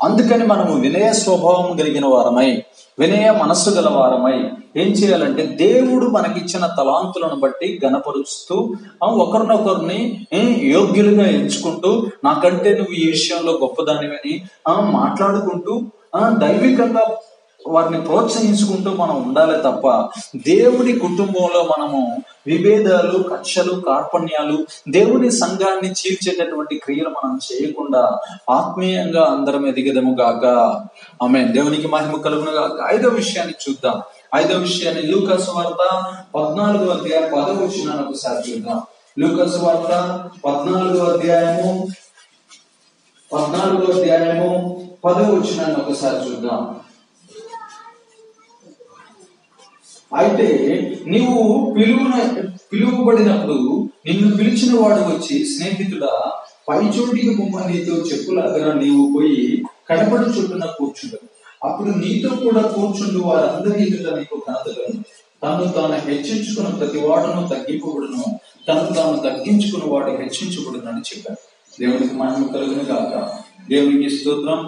Speaker 1: అందుకని మనము వినయ స్వభావం కలిగిన వారమై, వినయ మనస్సు గల వారమై ఏం చేయాలంటే దేవుడు మనకిచ్చిన తలాంతులను బట్టి గణపరుస్తూ ఒకరినొకరిని యోగ్యులుగా ఎంచుకుంటూ, నాకంటే నువ్వు ఈ విషయంలో గొప్పదానివని మాట్లాడుకుంటూ దైవికంగా వారిని ప్రోత్సహించుకుంటూ మనం ఉండాలి తప్ప దేవుని కుటుంబంలో మనము విభేదాలు, కక్షలు, కార్పణ్యాలు, దేవుని సంఘాన్ని చీల్చేటటువంటి క్రియలు మనం చేయకుండా ఆత్మీయంగా అందరం ఎదిగదము గాక. ఆమేన్. దేవునికి మహిమ కలుగును గాక. ఐదో విషయాన్ని చూద్దాం. ఐదో విషయాన్ని లూకా సువార్త పద్నాలుగో అధ్యాయం పదో వచనాన్ని ఒకసారి చూద్దాం. లూకా సువార్త పద్నాలుగో అధ్యాయము పద్నాలుగో అధ్యాయము పదో వచనాన్ని ఒకసారి చూద్దాం. అయితే నీవు పిలువున పిలువబడినప్పుడు నిన్ను పిలిచిన వాడు వచ్చి, స్నేహితుడా పై చోటికి పొమ్మ, నీతో చెప్పులాగా నీవు పోయి కడపడి చుట్టూన కూర్చుండు. అప్పుడు నీతో కూడా కూర్చుండు వారందరి ఎదుట నీకు ఘనతలను. తను తాను హెచ్చించుకున్న ప్రతి వాడును తగ్గింపబడును, తను తాను తగ్గించుకున్న వాడు హెచ్చించబడును అని చెప్పారు. దేవునికి మహిమ కలుగును గాక. దేవునికి స్తోత్రం.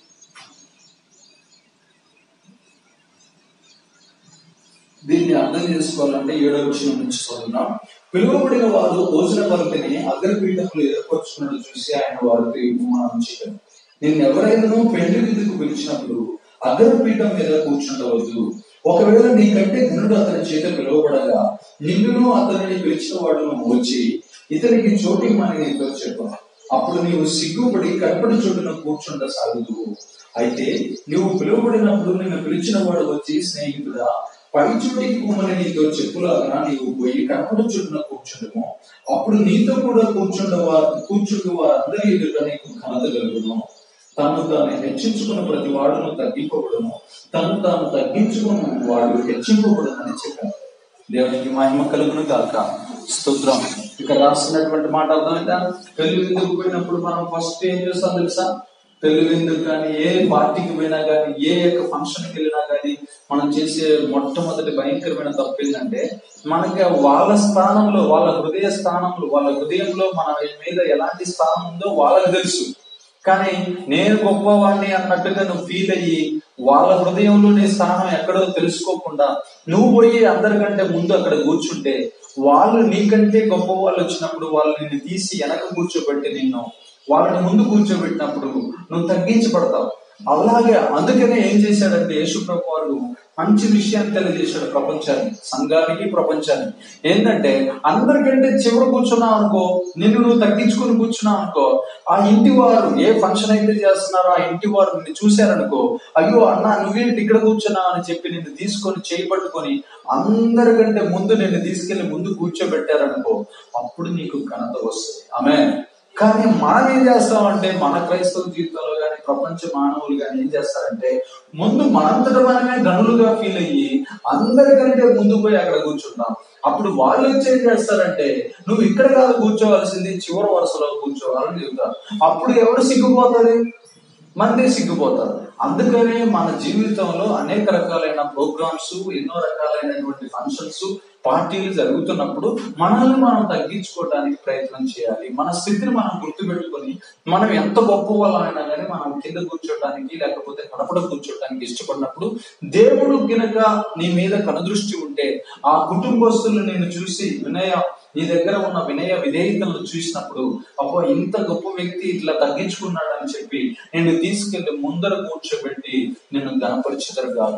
Speaker 1: దీన్ని అర్థం చేసుకోవాలంటే ఏడవ వచనం నుంచి చదువుదాం. పిలువబడిన వారు భోజన పలికని అగ్రపీఠములు ఏర్పరచుకున్నట్టు చూసి ఆయన వారితో ఉపమానం చెప్పారు. నిన్ను ఎవరైనా పెళ్లి విందుకు పిలిచినప్పుడు అగ్రపీఠం మీద కూర్చుండవద్దు. ఒకవేళ నీకంటే ఘనుడు అతని చేత పిలువబడగా నిన్నును అతనిని పిలిచిన వాడును వచ్చి ఇతనికి చోటిమని నీతో చెప్పాను. అప్పుడు నీవు సిగ్గుపడి కడపడి చోటున కూర్చుండ సాగుదు. అయితే నువ్వు పిలువబడినప్పుడు నిన్ను పిలిచిన వాడు వచ్చి, స్నేహితుడా పై చోటికి పొమ్మని నీతో చెప్పులాగా నీవు పోయి కడపడి చోటున కూర్చుండము. అప్పుడు నీతో కూడా కూర్చుండ వారు కూర్చుండు వారందరి ఎదుట నీకు ఘనత కలుగును. తను తాను హెచ్చించుకున్న ప్రతి వాడును తగ్గింపబడును, తను తాను తగ్గించుకున్న వాడు హెచ్చింపబడును అని చెప్పారు. దేవునికి మహిమ కలుగును గాక. స్తోత్రం. ఇక్కడ రాస్తున్నటువంటి మాట అర్థమైందా? పెళ్లి విందుకు పోయినప్పుడు మనం ఫస్ట్ ఏం చేస్తాం తెలుసా? పెళ్లి విందుకు కానీ, ఏ పార్టీకి పోయినా కానీ, ఏ యొక్క ఫంక్షన్కి వెళ్ళినా కానీ మనం చేసే మొట్టమొదటి భయంకరమైన తప్పు ఏంటంటే, మనకి వాళ్ళ స్థానంలో, వాళ్ళ హృదయ స్థానంలో, వాళ్ళ హృదయంలో మన మీద ఎలాంటి స్థానం ఉందో వాళ్ళకి తెలుసు. కానీ నేను గొప్పవాడిని అన్నట్టుగా నువ్వు ఫీల్ అయ్యి వాళ్ళ హృదయంలో నీ స్థానం ఎక్కడో తెలుసుకోకుండా నువ్వు పోయి అందరికంటే ముందు అక్కడ కూర్చుంటే, వాళ్ళు నీకంటే గొప్ప వాళ్ళు వచ్చినప్పుడు వాళ్ళు నిన్ను తీసి వెనక కూర్చోబెట్టి నిన్ను వాళ్ళని ముందు కూర్చోబెట్టినప్పుడు నువ్వు తగ్గించబడతావు. అలాగే అందుకనే ఏం చేశాడంటే యేసు ప్రభు వారు మంచి విషయాన్ని తెలియజేశాడు ప్రపంచాన్ని, సంఘానికి, ప్రపంచాన్ని. ఏంటంటే అందరికంటే చివరి కూర్చున్నావు అనుకో, నిన్ను నువ్వు తగ్గించుకుని కూర్చున్నావు అనుకో, ఆ ఇంటి వారు ఏ ఫంక్షన్ అయితే చేస్తున్నారో ఆ ఇంటి వారు నిన్ను చూశారనుకో, అయ్యో అన్న నువ్వేంటి ఇక్కడ కూర్చున్నావు అని చెప్పి నిన్ను తీసుకొని చేపట్టుకొని అందరికంటే ముందు నిన్ను తీసుకెళ్లి ముందు కూర్చోబెట్టారనుకో, అప్పుడు నీకు ఘనత వస్తుంది. ఆమేన్. కానీ మనం ఏం చేస్తామంటే, మన క్రైస్తవ జీవితంలో కానీ ప్రపంచ మానవులు కానీ ఏం చేస్తారంటే, ముందు మనంతట మనమే గనులుగా ఫీల్ అయ్యి అందరికంటే ముందు పోయి అక్కడ కూర్చుంటాం. అప్పుడు వాళ్ళు వచ్చి ఏం చేస్తారంటే, నువ్వు ఇక్కడ కాదు కూర్చోవలసింది, చివరి వరుసలో కూర్చోవాలని చెబుతారు. అప్పుడు ఎవరు సిగ్గుపోతారు? మందే సిగ్గుపోతారు. అందుకనే మన జీవితంలో అనేక రకాలైన ప్రోగ్రామ్స్, ఎన్నో రకాలైనటువంటి ఫంక్షన్స్, పార్టీలు జరుగుతున్నప్పుడు మనల్ని మనం తగ్గించుకోవడానికి ప్రయత్నం చేయాలి. మన స్థితిని మనం గుర్తుపెట్టుకొని, మనం ఎంత గొప్ప వాళ్ళైనా కానీ మనం కింద కూర్చోటానికి లేకపోతే కడపడ కూర్చోటానికి ఇష్టపడినప్పుడు, దేవుడు గినక నీ మీద కనుదృష్టి ఉంటే, ఆ కుటుంబస్తులు నేను చూసి వినయ నీ దగ్గర ఉన్న వినయ విధేయతలను చూసినప్పుడు, అబ్బో ఇంత గొప్ప వ్యక్తి ఇట్లా తగ్గించుకున్నాడని చెప్పి నేను తీసుకెళ్లి ముందర కూర్చోబెట్టి నిన్ను గణపరిచెదరు గాక.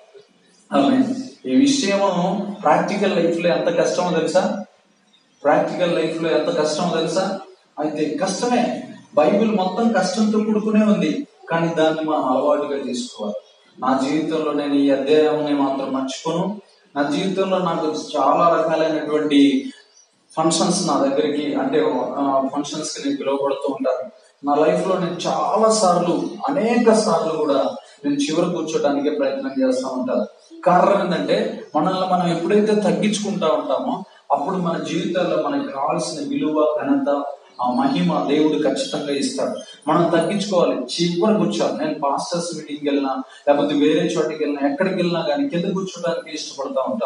Speaker 1: ఆమేన్. ఈ విషయము ప్రాక్టికల్ లైఫ్ లో ఎంత కష్టమో తెలుసా? ప్రాక్టికల్ లైఫ్ లో ఎంత కష్టమో తెలుసా? అయితే కష్టమే, బైబిల్ మొత్తం కష్టంతో కూడుకునే ఉంది. కానీ దాన్ని మనం అలవాటుగా తీసుకోవాలి. నా జీవితంలో నేను ఈ అధ్యాయాన్ని మాత్రం మర్చిపోను. నా జీవితంలో నాకు చాలా రకాలైనటువంటి ఫంక్షన్స్ నా దగ్గరికి, అంటే ఫంక్షన్స్ కి నేను పిలువబడుతూ ఉంటాను. నా లైఫ్ లో నేను చాలా సార్లు, అనేక సార్లు కూడా నేను చివరి కూర్చోటానికే ప్రయత్నం చేస్తూ ఉంటాను. కారణం ఏంటంటే, మనల్ని మనం ఎప్పుడైతే తగ్గించుకుంటా ఉంటామో అప్పుడు మన జీవితాల్లో మనకి కావాల్సిన విలువ, ఘనత, ఆ మహిమ దేవుడు ఖచ్చితంగా ఇస్తాడు. మనం తగ్గించుకోవాలి, చివరి కూర్చోవాలి. నేను పాస్టర్స్ మీటింగ్కి వెళ్ళినా లేకపోతే వేరే చోటికి వెళ్ళినా, ఎక్కడికి వెళ్ళినా కానీ కింద కూర్చోడానికి ఇష్టపడతా ఉంటాను.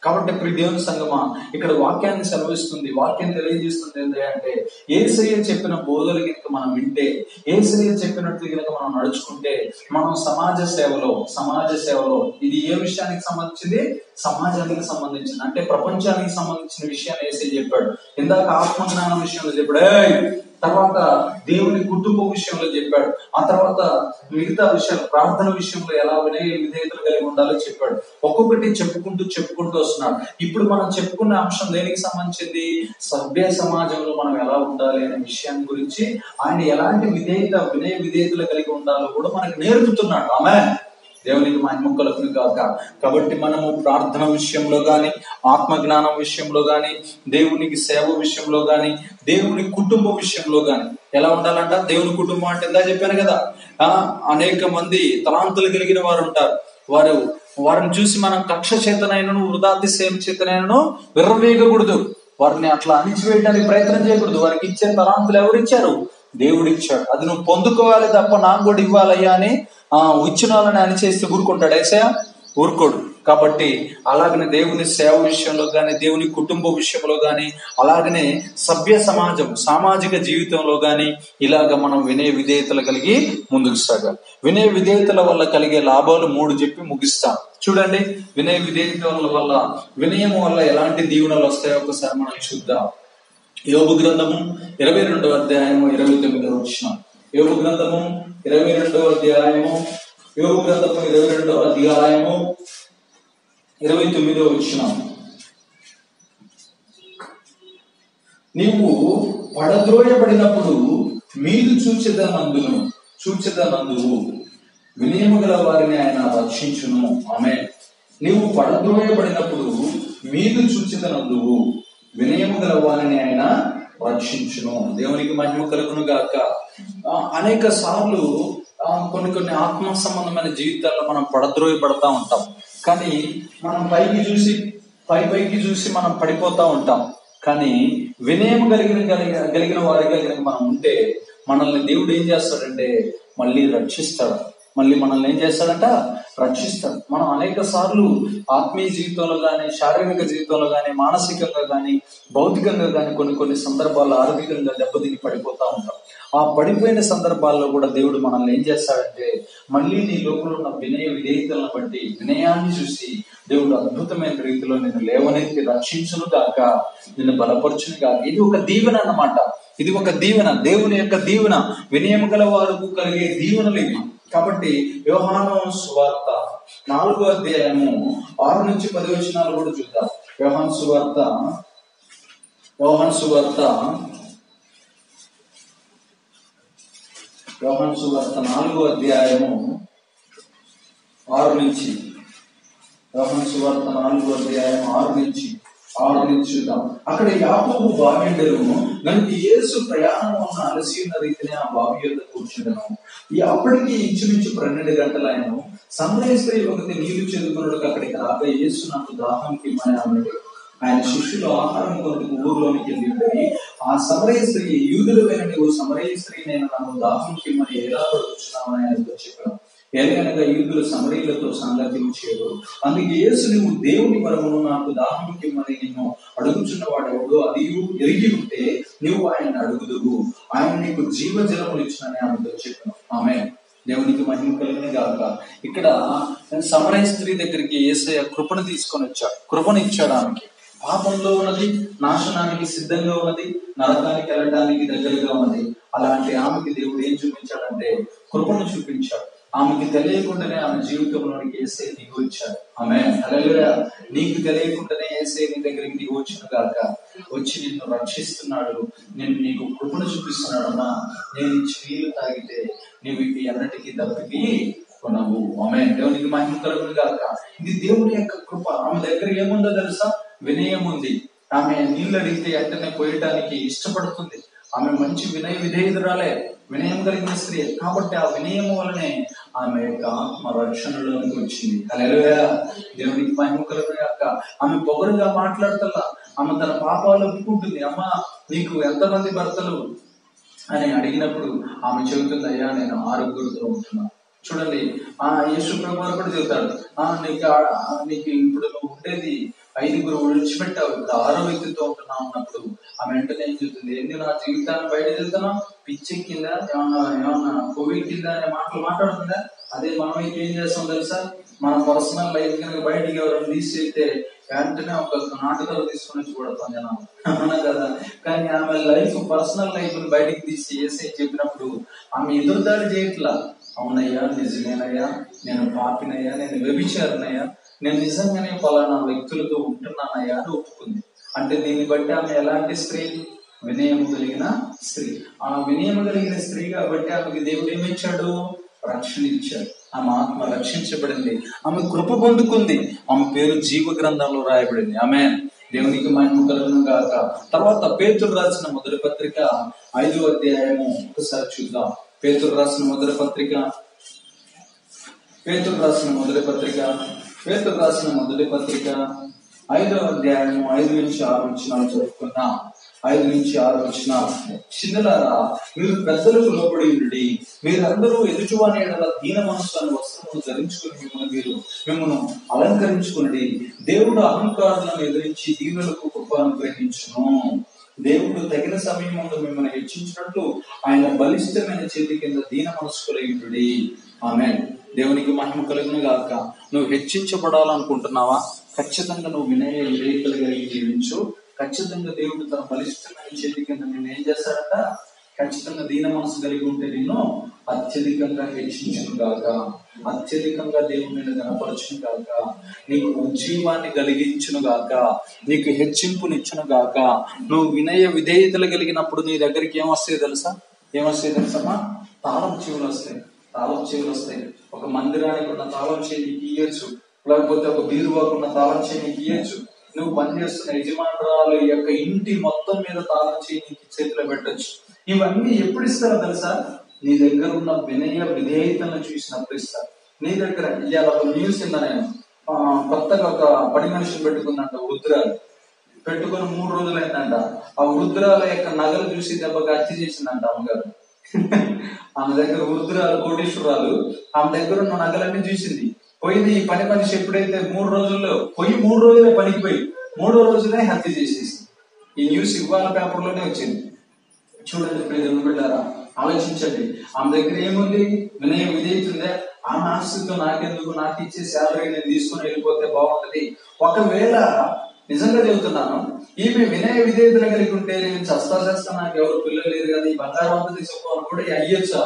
Speaker 1: కాబట్టి ప్రియ దేవుని సంగమా, ఇక్కడ వాక్యాన్ని సెలవిస్తుంది, వాక్యం తెలియజేస్తుంది ఏంటి అంటే, యేసయ్య చెప్పిన బోధలు కనుక మనం వింటే, యేసయ్య చెప్పినట్లు కనుక మనం నడుచుకుంటే, మనం సమాజ సేవలో సమాజ సేవలో ఇది ఏ విషయానికి సంబంధించింది? సమాజానికి సంబంధించింది, అంటే ప్రపంచానికి సంబంధించిన విషయాన్ని యేసయ్య చెప్పాడు. ఇందాక ఆత్మజ్ఞానం విషయంలో చెప్పాడు, తర్వాత దేవుని కుటుంబ విషయంలో చెప్పాడు, ఆ తర్వాత మిగతా విషయాలు ప్రార్థన విషయంలో ఎలా వినయ విధేయతలు కలిగి ఉండాలో చెప్పాడు. ఒక్కొక్కటి చెప్పుకుంటూ చెప్పుకుంటూ వస్తున్నాడు. ఇప్పుడు మనం చెప్పుకున్న అంశం దేనికి సంబంధించింది? సభ్య సమాజంలో మనం ఎలా ఉండాలి అనే విషయాన్ని గురించి, ఆయన ఎలాంటి విధేయత వినయ విధేయతలు కలిగి ఉండాలో కూడా మనకు నేర్పుతున్నాడు. ఆమేన్. దేవునికి మహిమ కలుగును గాక. కాబట్టి మనము ప్రార్థన విషయంలో గాని, ఆత్మ జ్ఞానం విషయంలో గాని, దేవునికి సేవ విషయంలో గాని, దేవుని కుటుంబ విషయంలో గాని ఎలా ఉండాలంట? దేవుని కుటుంబం అంటే ఇందా చెప్పాను కదా, ఆ అనేక మంది తలాంతులు కలిగిన వారు ఉంటారు. వారు వారిని చూసి మనం కక్ష చేతనైనను వృధాతిశయం చేతనైనను విర్రవీగకూడదు. వారిని అట్లా అణిచివేయడానికి ప్రయత్నం చేయకూడదు. వారికి ఇచ్చే తలాంతులు ఎవరిచ్చారు? దేవుడిచ్చాడు. అది నువ్వు పొందుకోవాలి తప్ప నాకు కూడా ఇవ్వాలయ్యా అని ఆ ఇచ్చినాలని అని చేస్తే ఊరుకుంటాడు ఏసయ్య? ఊరుకోడు. కాబట్టి అలాగనే దేవుని సేవ విషయంలో గాని, దేవుని కుటుంబ విషయంలో గాని, అలాగనే సభ్య సమాజం సామాజిక జీవితంలో గాని ఇలాగ మనం వినయ విధేయతలు కలిగి ముందుకు సాగాలి. వినయ విధేయతల వల్ల కలిగే లాభాలు మూడు చెప్పి ముగిస్తాం. చూడండి, వినయ విధేయతల వల్ల, వినయం వల్ల ఎలాంటి దీవెనలు వస్తాయో ఒకసారి మనం చూద్దాం. యోబు గ్రంథము ఇరవై రెండవ అధ్యాయము ఇరవై తొమ్మిదవ వచనం. యోబు గ్రంథము ఇరవై రెండవ అధ్యాయము యోబు గ్రంథము ఇరవై రెండవ అధ్యాయము ఇరవై తొమ్మిదవ వచనం. నీవు పడద్రోయబడినప్పుడు మీదు చూచెదనందును చూచెదనందువు వినయము గల వారిని ఆయన రక్షించును. ఆమేన్. నీవు పడద్రోయబడినప్పుడు మీదు చూచెదనందువు వినయము గల వారిని ఆయన రక్షించును. దేవునికి మహిమ కలుగును గాక. అనేక సార్లు కొన్ని కొన్ని ఆత్మ సంబంధమైన జీవితాల్లో మనం పడద్రోయబడతా ఉంటాం. కానీ మనం పైకి చూసి పై పైకి చూసి మనం పడిపోతా ఉంటాం. కానీ వినయం కలిగిన కలిగిన వారిగా కనుక మనం ఉంటే మనల్ని దేవుడు ఏం చేస్తాడంటే మళ్ళీ రక్షిస్తాడు. మళ్ళీ మనల్ని ఏం చేస్తాడంట? రక్షిస్తాడు. మనం అనేక సార్లు ఆత్మీయ జీవితంలో గాని, శారీరక జీవితంలో గాని, మానసికంగా గాని, భౌతికంగా గాని కొన్ని కొన్ని సందర్భాల్లో ఆర్థికంగా దెబ్బతిని పడిపోతా ఉంటాం. ఆ పడిపోయిన సందర్భాల్లో కూడా దేవుడు మనల్ని ఏం చేస్తాడంటే మళ్ళీ నీ లోపల ఉన్న వినయ విధేయతలను బట్టి, వినయాన్ని చూసి దేవుడు అద్భుతమైన రీతిలో నిన్ను లేవనెత్తి రక్షించును గాక, నిన్ను బలపరచును గాక. ఇది ఒక దీవెన అన్నమాట. ఇది ఒక దీవెన, దేవుని యొక్క దీవెన. వినయం గల వారికి కలిగే దీవెనలు ఇవి. కాబట్టి యోహాను సువార్త నాలుగో అధ్యాయము ఆరు నుంచి పది వచనాలు కూడా చూద్దాం. యోహాను సువార్త యోహాను సువార్త యోహాను సువార్త నాలుగో అధ్యాయము ఆరు నుంచి యోహాను సువార్త నాలుగో అధ్యాయం ఆరు నుంచి ఆరు నుంచి చూద్దాం. అక్కడ యాకోబు బావిండెను గనుక యేసు ప్రయాణం ఉన్న అలసి ఉన్న రీతిని ఆ బావి యొద్ద కూర్చుండెను. ఈ అప్పటికి ఇంచుమించు పన్నెండు గంటలైనను. సమరయ స్త్రీ ఒకటి నీళ్లు చేదుకున్నట్టుగా అక్కడికి రాక యేసు నాకు దాహంకి ఇమ్మని అన్నాడు. ఆయన శిష్యులు ఆహారం కొరకు ఊర్లోనికి వెళ్ళి, ఆ సమరయ స్త్రీ యూదులు అయిన నీవు సమరయ స్త్రీ నేను నన్ను దాహంకి ఇమ్మని ఎలా పడుతున్నామని ఆయనతో చెప్పాను. ఎలాగనగా యూదులు సమరీయులతో సంగతించారు. అందుకే యేసు నువ్వు దేవుని వరమును నాకు దాహంకి ఇమ్మని నిన్ను అడుగుచున్న వాడెవడో అది ఎరిగి ఉంటే నువ్వు ఆయన అడుగుదువు, ఆయన నీకు జీవజలములు ఇచ్చినని ఆమెతో చెప్పాను. ఆమె దేవునికి మహిమ కలిగిన గాక. ఇక్కడ సమరయ స్త్రీ దగ్గరికి యేసయ్య కృపను తీసుకొని వచ్చాడు. కృపను ఇచ్చాడు. ఆమెకి పాపంలో ఉన్నది, నాశనానికి సిద్ధంగా ఉన్నది, నరకానికి వెళ్ళడానికి దగ్గరగా ఉన్నది. అలాంటి ఆమెకి దేవుడు ఏం చూపించాడంటే కృపను చూపించాడు. ఆమెకి తెలియకుండానే ఆమె జీవితంలోనికి యేసయ్య దిగి వచ్చాడు. ఆమె హల్లెలూయా. నీకు తెలియకుండానే యేసయ్య నీ దగ్గరికి దిగి వచ్చిన గాక, వచ్చి నిన్ను రక్షిస్తున్నాడు, నేను నీకు కృపను చూపిస్తున్నాడు. అమ్మా, నేను ఇచ్చి నీళ్లు తాగితే నీవు ఇవి అన్నిటికీ దప్పికి కొనవు. ఆమె దేవునికి మహిమ కలుగును గాక. ఇది దేవుని యొక్క కృప. ఆమె దగ్గర ఏముందో తెలుసా? వినయం ఉంది. ఆమె నీళ్ళు అడిగితే వెంటనే పోయటానికి ఇష్టపడుతుంది. ఆమె మంచి వినయ విధేయురాలే, వినయం కలిగిన స్త్రీ. కాబట్టి ఆ వినయం వలనే ఆమె యొక్క ఆత్మ రక్షణలోనికి వచ్చింది. హల్లెలూయా. దేవునికి మహిమ కలుగును గాక. ఆమె పొగరుగా మాట్లాడతల్లా, ఆమె తన పాపాలు ఒప్పుకుంటుంది. అమ్మా, నీకు ఎంతమంది భర్తలు అని అడిగినప్పుడు ఆమె చెబుతుంది, అయ్యా నేను ఆరుగురితో ఉంటున్నాను. చూడండి, ఆ యేసు ప్రభువు కూడా చెబుతాడు, ఆ నీకు నీకు ఇప్పుడు నువ్వు ఉండేది ఐదుగురు విడిచిపెట్టావు, ఇప్పుడు ఆరో వ్యక్తితో ఉంటున్నావు అన్నప్పుడు ఆమె వెంటనే ఏం చెప్తుంది, ఏంది నా జీవితాన్ని బయట వెళ్తున్నావు, పిచ్చెక్కిందా, ఏమన్నా ఏమన్నా కొవ్వెక్కిందా అనే మాటలు మాట్లాడుతుందా? అదే మనమైతే ఏం చేస్తాం తెలుసా, మన పర్సనల్ లైఫ్ కనుక బయటికి ఎవరైనా తీసేస్తే వెంటనే ఒక నాటకాలు తీసుకుని వచ్చి కొడతాం జనం, అవునా కదా? కానీ ఆమె లైఫ్, పర్సనల్ లైఫ్ ని బయటికి తీసి ఏసై చెప్పినప్పుడు ఆమె ఎదురుదాడి చేయట్లా. అవునయ్యా, నిజమేనయ్యా, నేను పాపినయ్యా, నేను వ్యభిచారినయ్యా, నేను నిజంగానే పలానా వ్యక్తులతో ఉంటున్నానయ్యా అని ఒప్పుకుంది. అంటే దీన్ని బట్టి ఆమె ఎలాంటి స్త్రీ? వినయము కలిగిన స్త్రీ. ఆ వినయము కలిగిన స్త్రీ కాబట్టి ఆమెకి దేవుడు ఏమిచ్చాడు? రక్షణ ఇచ్చాడు. ఆమె ఆత్మ రక్షించబడింది, ఆమె కృప పొందుకుంది, ఆమె పేరు జీవ గ్రంథంలో రాయబడింది. ఆమె దేవునికి మహిమ కలుగును గాక. తర్వాత పేతురు రాసిన మొదటి పత్రిక ఐదో అధ్యాయము ఒకసారి చూద్దాం. పేతురు రాసిన మొదటి పత్రిక పేతురు రాసిన మొదటి పత్రిక పేతురు రాసిన మొదటి పత్రిక ఐదో అధ్యాయము ఐదు నుంచి ఆరు వచనాలు చదువుకున్నాం. ఐదు నుంచి ఆరు వచనాలు. చిన్నలారా, మీరు పెద్దలకు లోబడి ఉండి, మీరందరూ ఎదుటివాని ఎడల దీన మనస్సు అనే వస్త్రమును ధరించుకుని మిమ్మల్ని మీరు మిమ్మల్ని అలంకరించుకుని, దేవుడు అహంకారులను ఎదిరించి దీనులకు కృప అనుగ్రహించును. దేవుడు తగిన సమయం ముందు మిమ్మల్ని హెచ్చించినట్లు ఆయన బలిష్టమైన చేతి కింద దీన మనస్సు కలిగి ఉండి. ఆమేన్. దేవునికి మహిమ కలుగును గాక. నువ్వు హెచ్చించబడాలనుకుంటున్నావా? ఖచ్చితంగా నువ్వు వినయ విధేయతలు కలిగి జీవించు. ఖచ్చితంగా దేవుడు తన బలిష్టమైన చేతి కింద నేను ఏం చేస్తాడంట? ఖచ్చితంగా దీన మనసు కలిగి ఉంటే నిన్ను అత్యధికంగా హెచ్చించును గాక, అత్యధికంగా దేవుని మీద కనపరచును గాక, నీకు ఉజ్జీవాన్ని కలిగించును గాక, నీకు హెచ్చింపునిచ్చును గాక. నువ్వు వినయ విధేయతలు కలిగినప్పుడు నీ దగ్గరికి ఏమొస్తాయి తెలుసా? ఏమొస్తాయి తెలుసమ్మా? తాళం చెవులు వస్తాయి. తాళం చెవులు వస్తాయి. ఒక మందిరానికి ఉన్న తాళం చెవి నీకు ఇయ్యొచ్చు, లేకపోతే ఒక బీరువాకు ఉన్న తాళం చెవి నీకు ఇయ్యొచ్చు. నువ్వు పనిచేస్తున్న యజమానురాలు యొక్క ఇంటి మొత్తం మీద తాళం చేయి నీకు చేతిలో పెట్టచ్చు. ఇవన్నీ ఎప్పుడు ఇస్తారో తెలుసా? నీ దగ్గర ఉన్న వినయ విధేయతలను చూసినప్పుడు ఇస్తారు. నీ దగ్గర ఇవాళ ఒక న్యూస్ ఇందా, నేను కొత్తగా ఒక పని మనిషిని పెట్టుకుందంట, వృద్ధురాలు పెట్టుకుని మూడు రోజులైందంట. ఆ వృద్ధురాల యొక్క నగలు చూసి దెబ్బకి హత్య చేసిందంట అమ్మగారు. ఆమె దగ్గర వృద్ధురాలు కోటీశ్వరాలు, ఆమె దగ్గర ఉన్న నగలన్నీ చూసింది. పోయింది ఈ పని మనిషి ఎప్పుడైతే మూడు రోజుల్లో పోయి మూడు రోజులే పనికి పోయి మూడో రోజునే హత్య చేసేసి ఈ న్యూస్ ఇవాళ పేపర్ లోనే వచ్చింది. చూడండి ప్రియమైన బిడ్డారా, ఆలోచించండి. ఆమె దగ్గర ఏముంది? వినయ విధేయతుందే. ఆమె ఆస్తితో నాకెందుకు, నాకు ఇచ్చే శాలరీ నేను తీసుకుని వెళ్ళిపోతే బాగుంటది. ఒకవేళ నిజంగా చెబుతున్నాను, ఈమె వినయ విధేయతలు కలిగి ఉంటే నేను చస్తా చేస్తా, నాకు ఎవరు పిల్లలు లేరు కదా, ఈ బంగారం అంతా తీసుకోవాలని కూడా అయ్యొచ్చా?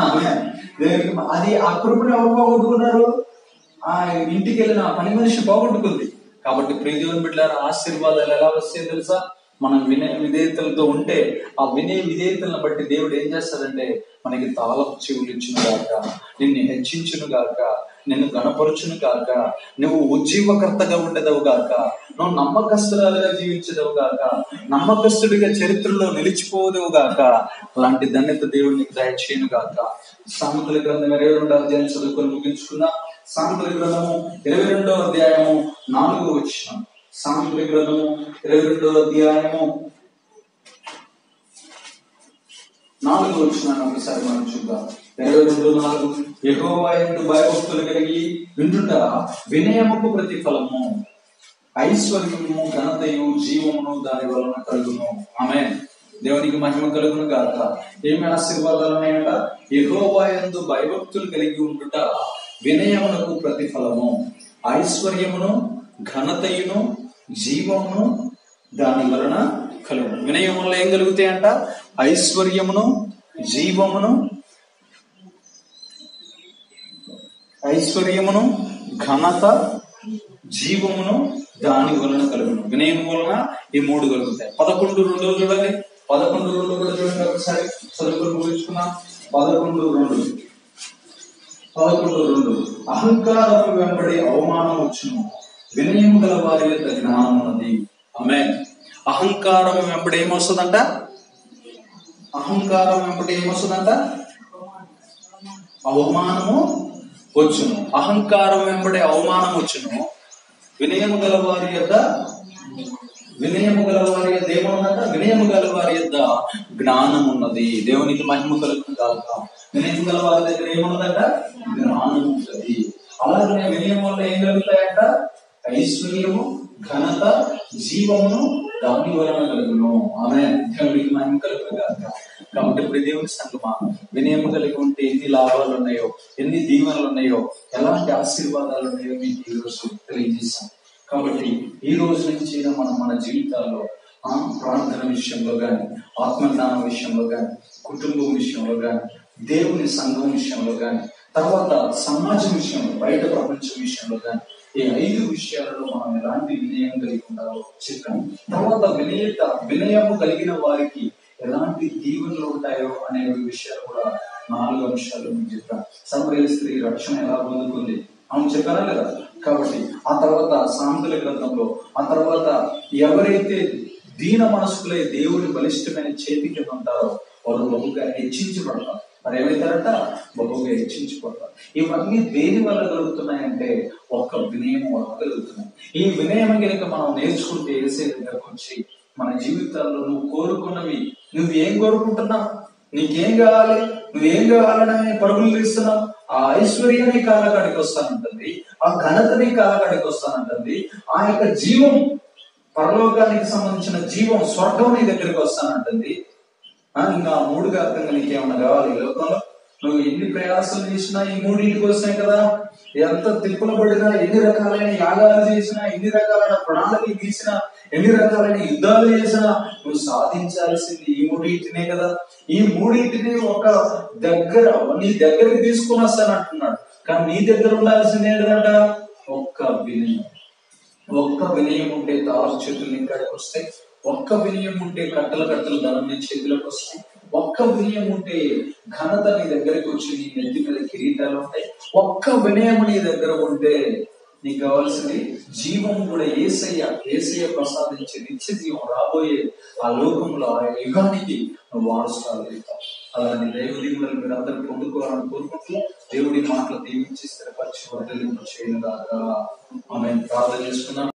Speaker 1: అది ఆ కృపను ఎవరు పోగొట్టుకున్నారు? ఆ ఇంటికి వెళ్ళిన పని మనిషి పోగొట్టుకుంది. కాబట్టి ప్రియదేవుని బిడ్డలారా, ఆశీర్వాదాలు ఎలా వస్తాయో తెలుసా? మనం వినయ విధేయతలతో ఉంటే ఆ వినయ విధేయతలను బట్టి దేవుడు ఏం చేస్తాడంటే మనకి తాళపు చెవులు ఇచ్చును గాక, నిన్ను హెచ్చించును గాక, నిన్ను గణపరచును గాక, నువ్వు ఉజ్జీవకర్తగా ఉండేదవు గాక, నువ్వు నమ్మకస్తురాలుగా జీవించదవు గాక, నమ్మకస్తుడిగా చరిత్రలో నిలిచిపోదవు గాక. అలాంటి ధన్యత దేవుడు నీకు దయచేయను గాక. సామెతల గ్రంథం ఇరవై రెండో అధ్యాయం చదువుకొని ముగించుకున్నా. సామెతల గ్రంథము ఇరవై రెండో అధ్యాయము నాలుగో వచనం. సామెతల గ్రంథము ఇరవై రెండో అధ్యాయము నాలుగో వచనాన్ని ఒకసారి మనం చూద్దాం. ఇరవై రెండు నాలుగు. యెహోవా యందు భయభక్తులు కలిగి వినుట వినయముకు ప్రతిఫలము, ఐశ్వర్యము ఘనతయు జీవమును దాని వలన కలుగును. ఆమేన్. దేవునికి మహిమ కలుగును గాక. ఏమి ఆశీర్వాదాలు ఉన్నాయంట? యెహోవా యందు భయభక్తులు కలిగి ఉండుట వినయమునకు ప్రతిఫలము, ఐశ్వర్యమును ఘనతయును జీవమును దాని వలన కలుగును. వినయం వల్ల ఏం కలుగుతాయంట? ఐశ్వర్యమును జీవమును ఐశ్వర్యమును ఘనత జీవమును దాని వలన కలుగును. వినయం వలన ఈ మూడు కలుగుతాయి. పదకొండు రెండు చూడండి. పదకొండు రెండు కూడా చూడండి. ఒకసారి చదువుకొని ముగించుకున్నాం. పదకొండు రెండు పదకొండు రెండు అహంకారము వెంబడి అవమానం వచ్చును, వినయము గల వారి యొక్క జ్ఞానం ఉన్నది. ఆమేన్. అహంకారం వెంబడి ఏమొస్తుందంట? అహంకారం వెంబడి ఏమొస్తుందంట? అవమానము వచ్చును. అహంకారం వెంబడి అవమానం వచ్చును, వినయము గల వారి యొక్క వినయము గల వారి యొక్క ఏమన్నట? వినయము గల వారి యొక్క జ్ఞానం ఉన్నది. దేవునికి మహిమ కలుగును గాక. వినయము గల వారి దగ్గర ఏమున్నదంట? జ్ఞానం ఉన్నది. అలాగే వినయం వల్ల ఏం కలుగుతాయంట? ఐశ్వర్యము, ఘనత, జీవమును దాని వలన కలుగును. ఆమె దేవుడికి మహిమ కలుగును గాక. కాబట్టి ఇప్పుడు దేవుని సంగమా, వినయం కలిగి ఉంటే ఎన్ని లాభాలు ఉన్నాయో, ఎన్ని దీవెనలు ఉన్నాయో, ఎలాంటి ఆశీర్వాదాలు ఉన్నాయో మీకు ఈ రోజు తెలియజేశాం. కాబట్టి ఈ రోజు నుంచి మనం మన జీవితాల్లో ఆ ప్రార్థన విషయంలో కానీ, ఆత్మజ్ఞానం విషయంలో కానీ, కుటుంబం విషయంలో కానీ, దేవుని సంఘం విషయంలో కానీ, తర్వాత సమాజం విషయంలో, బయట ప్రపంచం విషయంలో కానీ, ఈ ఐదు విషయాలలో మనం ఎలాంటి వినయం కలిగి ఉండాలో చెప్పాము. తర్వాత వినయత వినయము కలిగిన వారికి ఎలాంటి దీవెనలు ఉంటాయో అనే విషయాలు కూడా నాలుగు అంశాలు నేను చెప్పాను. సమరయ స్త్రీ రక్షణ ఎలా పొందుకుంది అవును చెప్పారా లేదా? కాబట్టి ఆ తర్వాత సామెతల గ్రంథంలో, ఆ తర్వాత ఎవరైతే దీన మనసుకులే దేవుడి బలిష్టమైన చేతికి ఉంటారో వారు బహుగా హెచ్చించబడతారు. మరి ఏమైతారంట? బహుగా హెచ్చించబడతారు. ఇవన్నీ దేని వల్ల కలుగుతున్నాయంటే ఒక్క వినయం వల్ల కలుగుతున్నాయి. ఈ వినయం కనుక మనం నేర్చుకుంటే ఏసే దగ్గరకు వచ్చి మన జీవితాల్లో నువ్వు కోరుకున్నవి, నువ్వు ఏం కోరుకుంటున్నావు, నీకేం కావాలి, నువ్వేం కావాలని పరుగులు తీస్తున్నావు, ఆ ఐశ్వర్యం నీ కాళ్ళకాడికి వస్తానంటుంది, ఆ ఘనత నీ కాళ్ళకాడికి వస్తానంటుంది, ఆ యొక్క జీవం, పరలోకానికి సంబంధించిన జీవం, స్వర్గం నీ దగ్గరికి వస్తానంటుంది. ఇంకా మూడు కాకుండా నీకేమన్నా కావాలి ఈ లోకంలో? నువ్వు ఎన్ని ప్రయాసాలు చేసినా ఈ మూడింటికి వస్తాయి కదా. ఎంత తిప్పులు పడినా, ఎన్ని రకాలైన యాగాలు చేసినా, ఎన్ని రకాలైన ప్రణాళికలు గీసినా, ఎన్ని రకాలైన యుద్ధాలు చేసినా నువ్వు సాధించాల్సింది ఈ మూడింటినే కదా. ఈ మూడింటిని ఒక దగ్గర నీ దగ్గరికి తీసుకుని వస్తానంటున్నాడు. కానీ నీ దగ్గర ఉండాల్సింది ఏంటంట? ఒక్క వినయం. ఒక్క వినయం ఉంటే తారు చేతులు నీ కాడికి వస్తాయి. ఒక్క వినయం ఉంటే కట్టల కట్టలు ధనం నీ చేతులకు వస్తాయి. ఒక్క వినయం ఉంటే ఘనత నీ దగ్గరికి వచ్చి నీ నెత్తి మీద కిరీటాలు ఉంటాయి. ఒక్క వినయం నీ దగ్గర ఉంటే నీకు కావాల్సింది జీవం కూడా ఏసయ్య ఏసయ్య ప్రసాదించే నిత్య జీవం, రాబోయే ఆ లోకంలో ఆ యుగానికి నువ్వు వారసురాలు అవుతావు. అలాంటి దైవదీవులను మీరు అందరూ పొందుకోవాలని కోరుకుంటూ దేవుడి మాటలు దీవించి స్థిరపరిచి వర్ధలింపు చేయను గాక. ఆమె ప్రార్థన చేసుకున్నాం.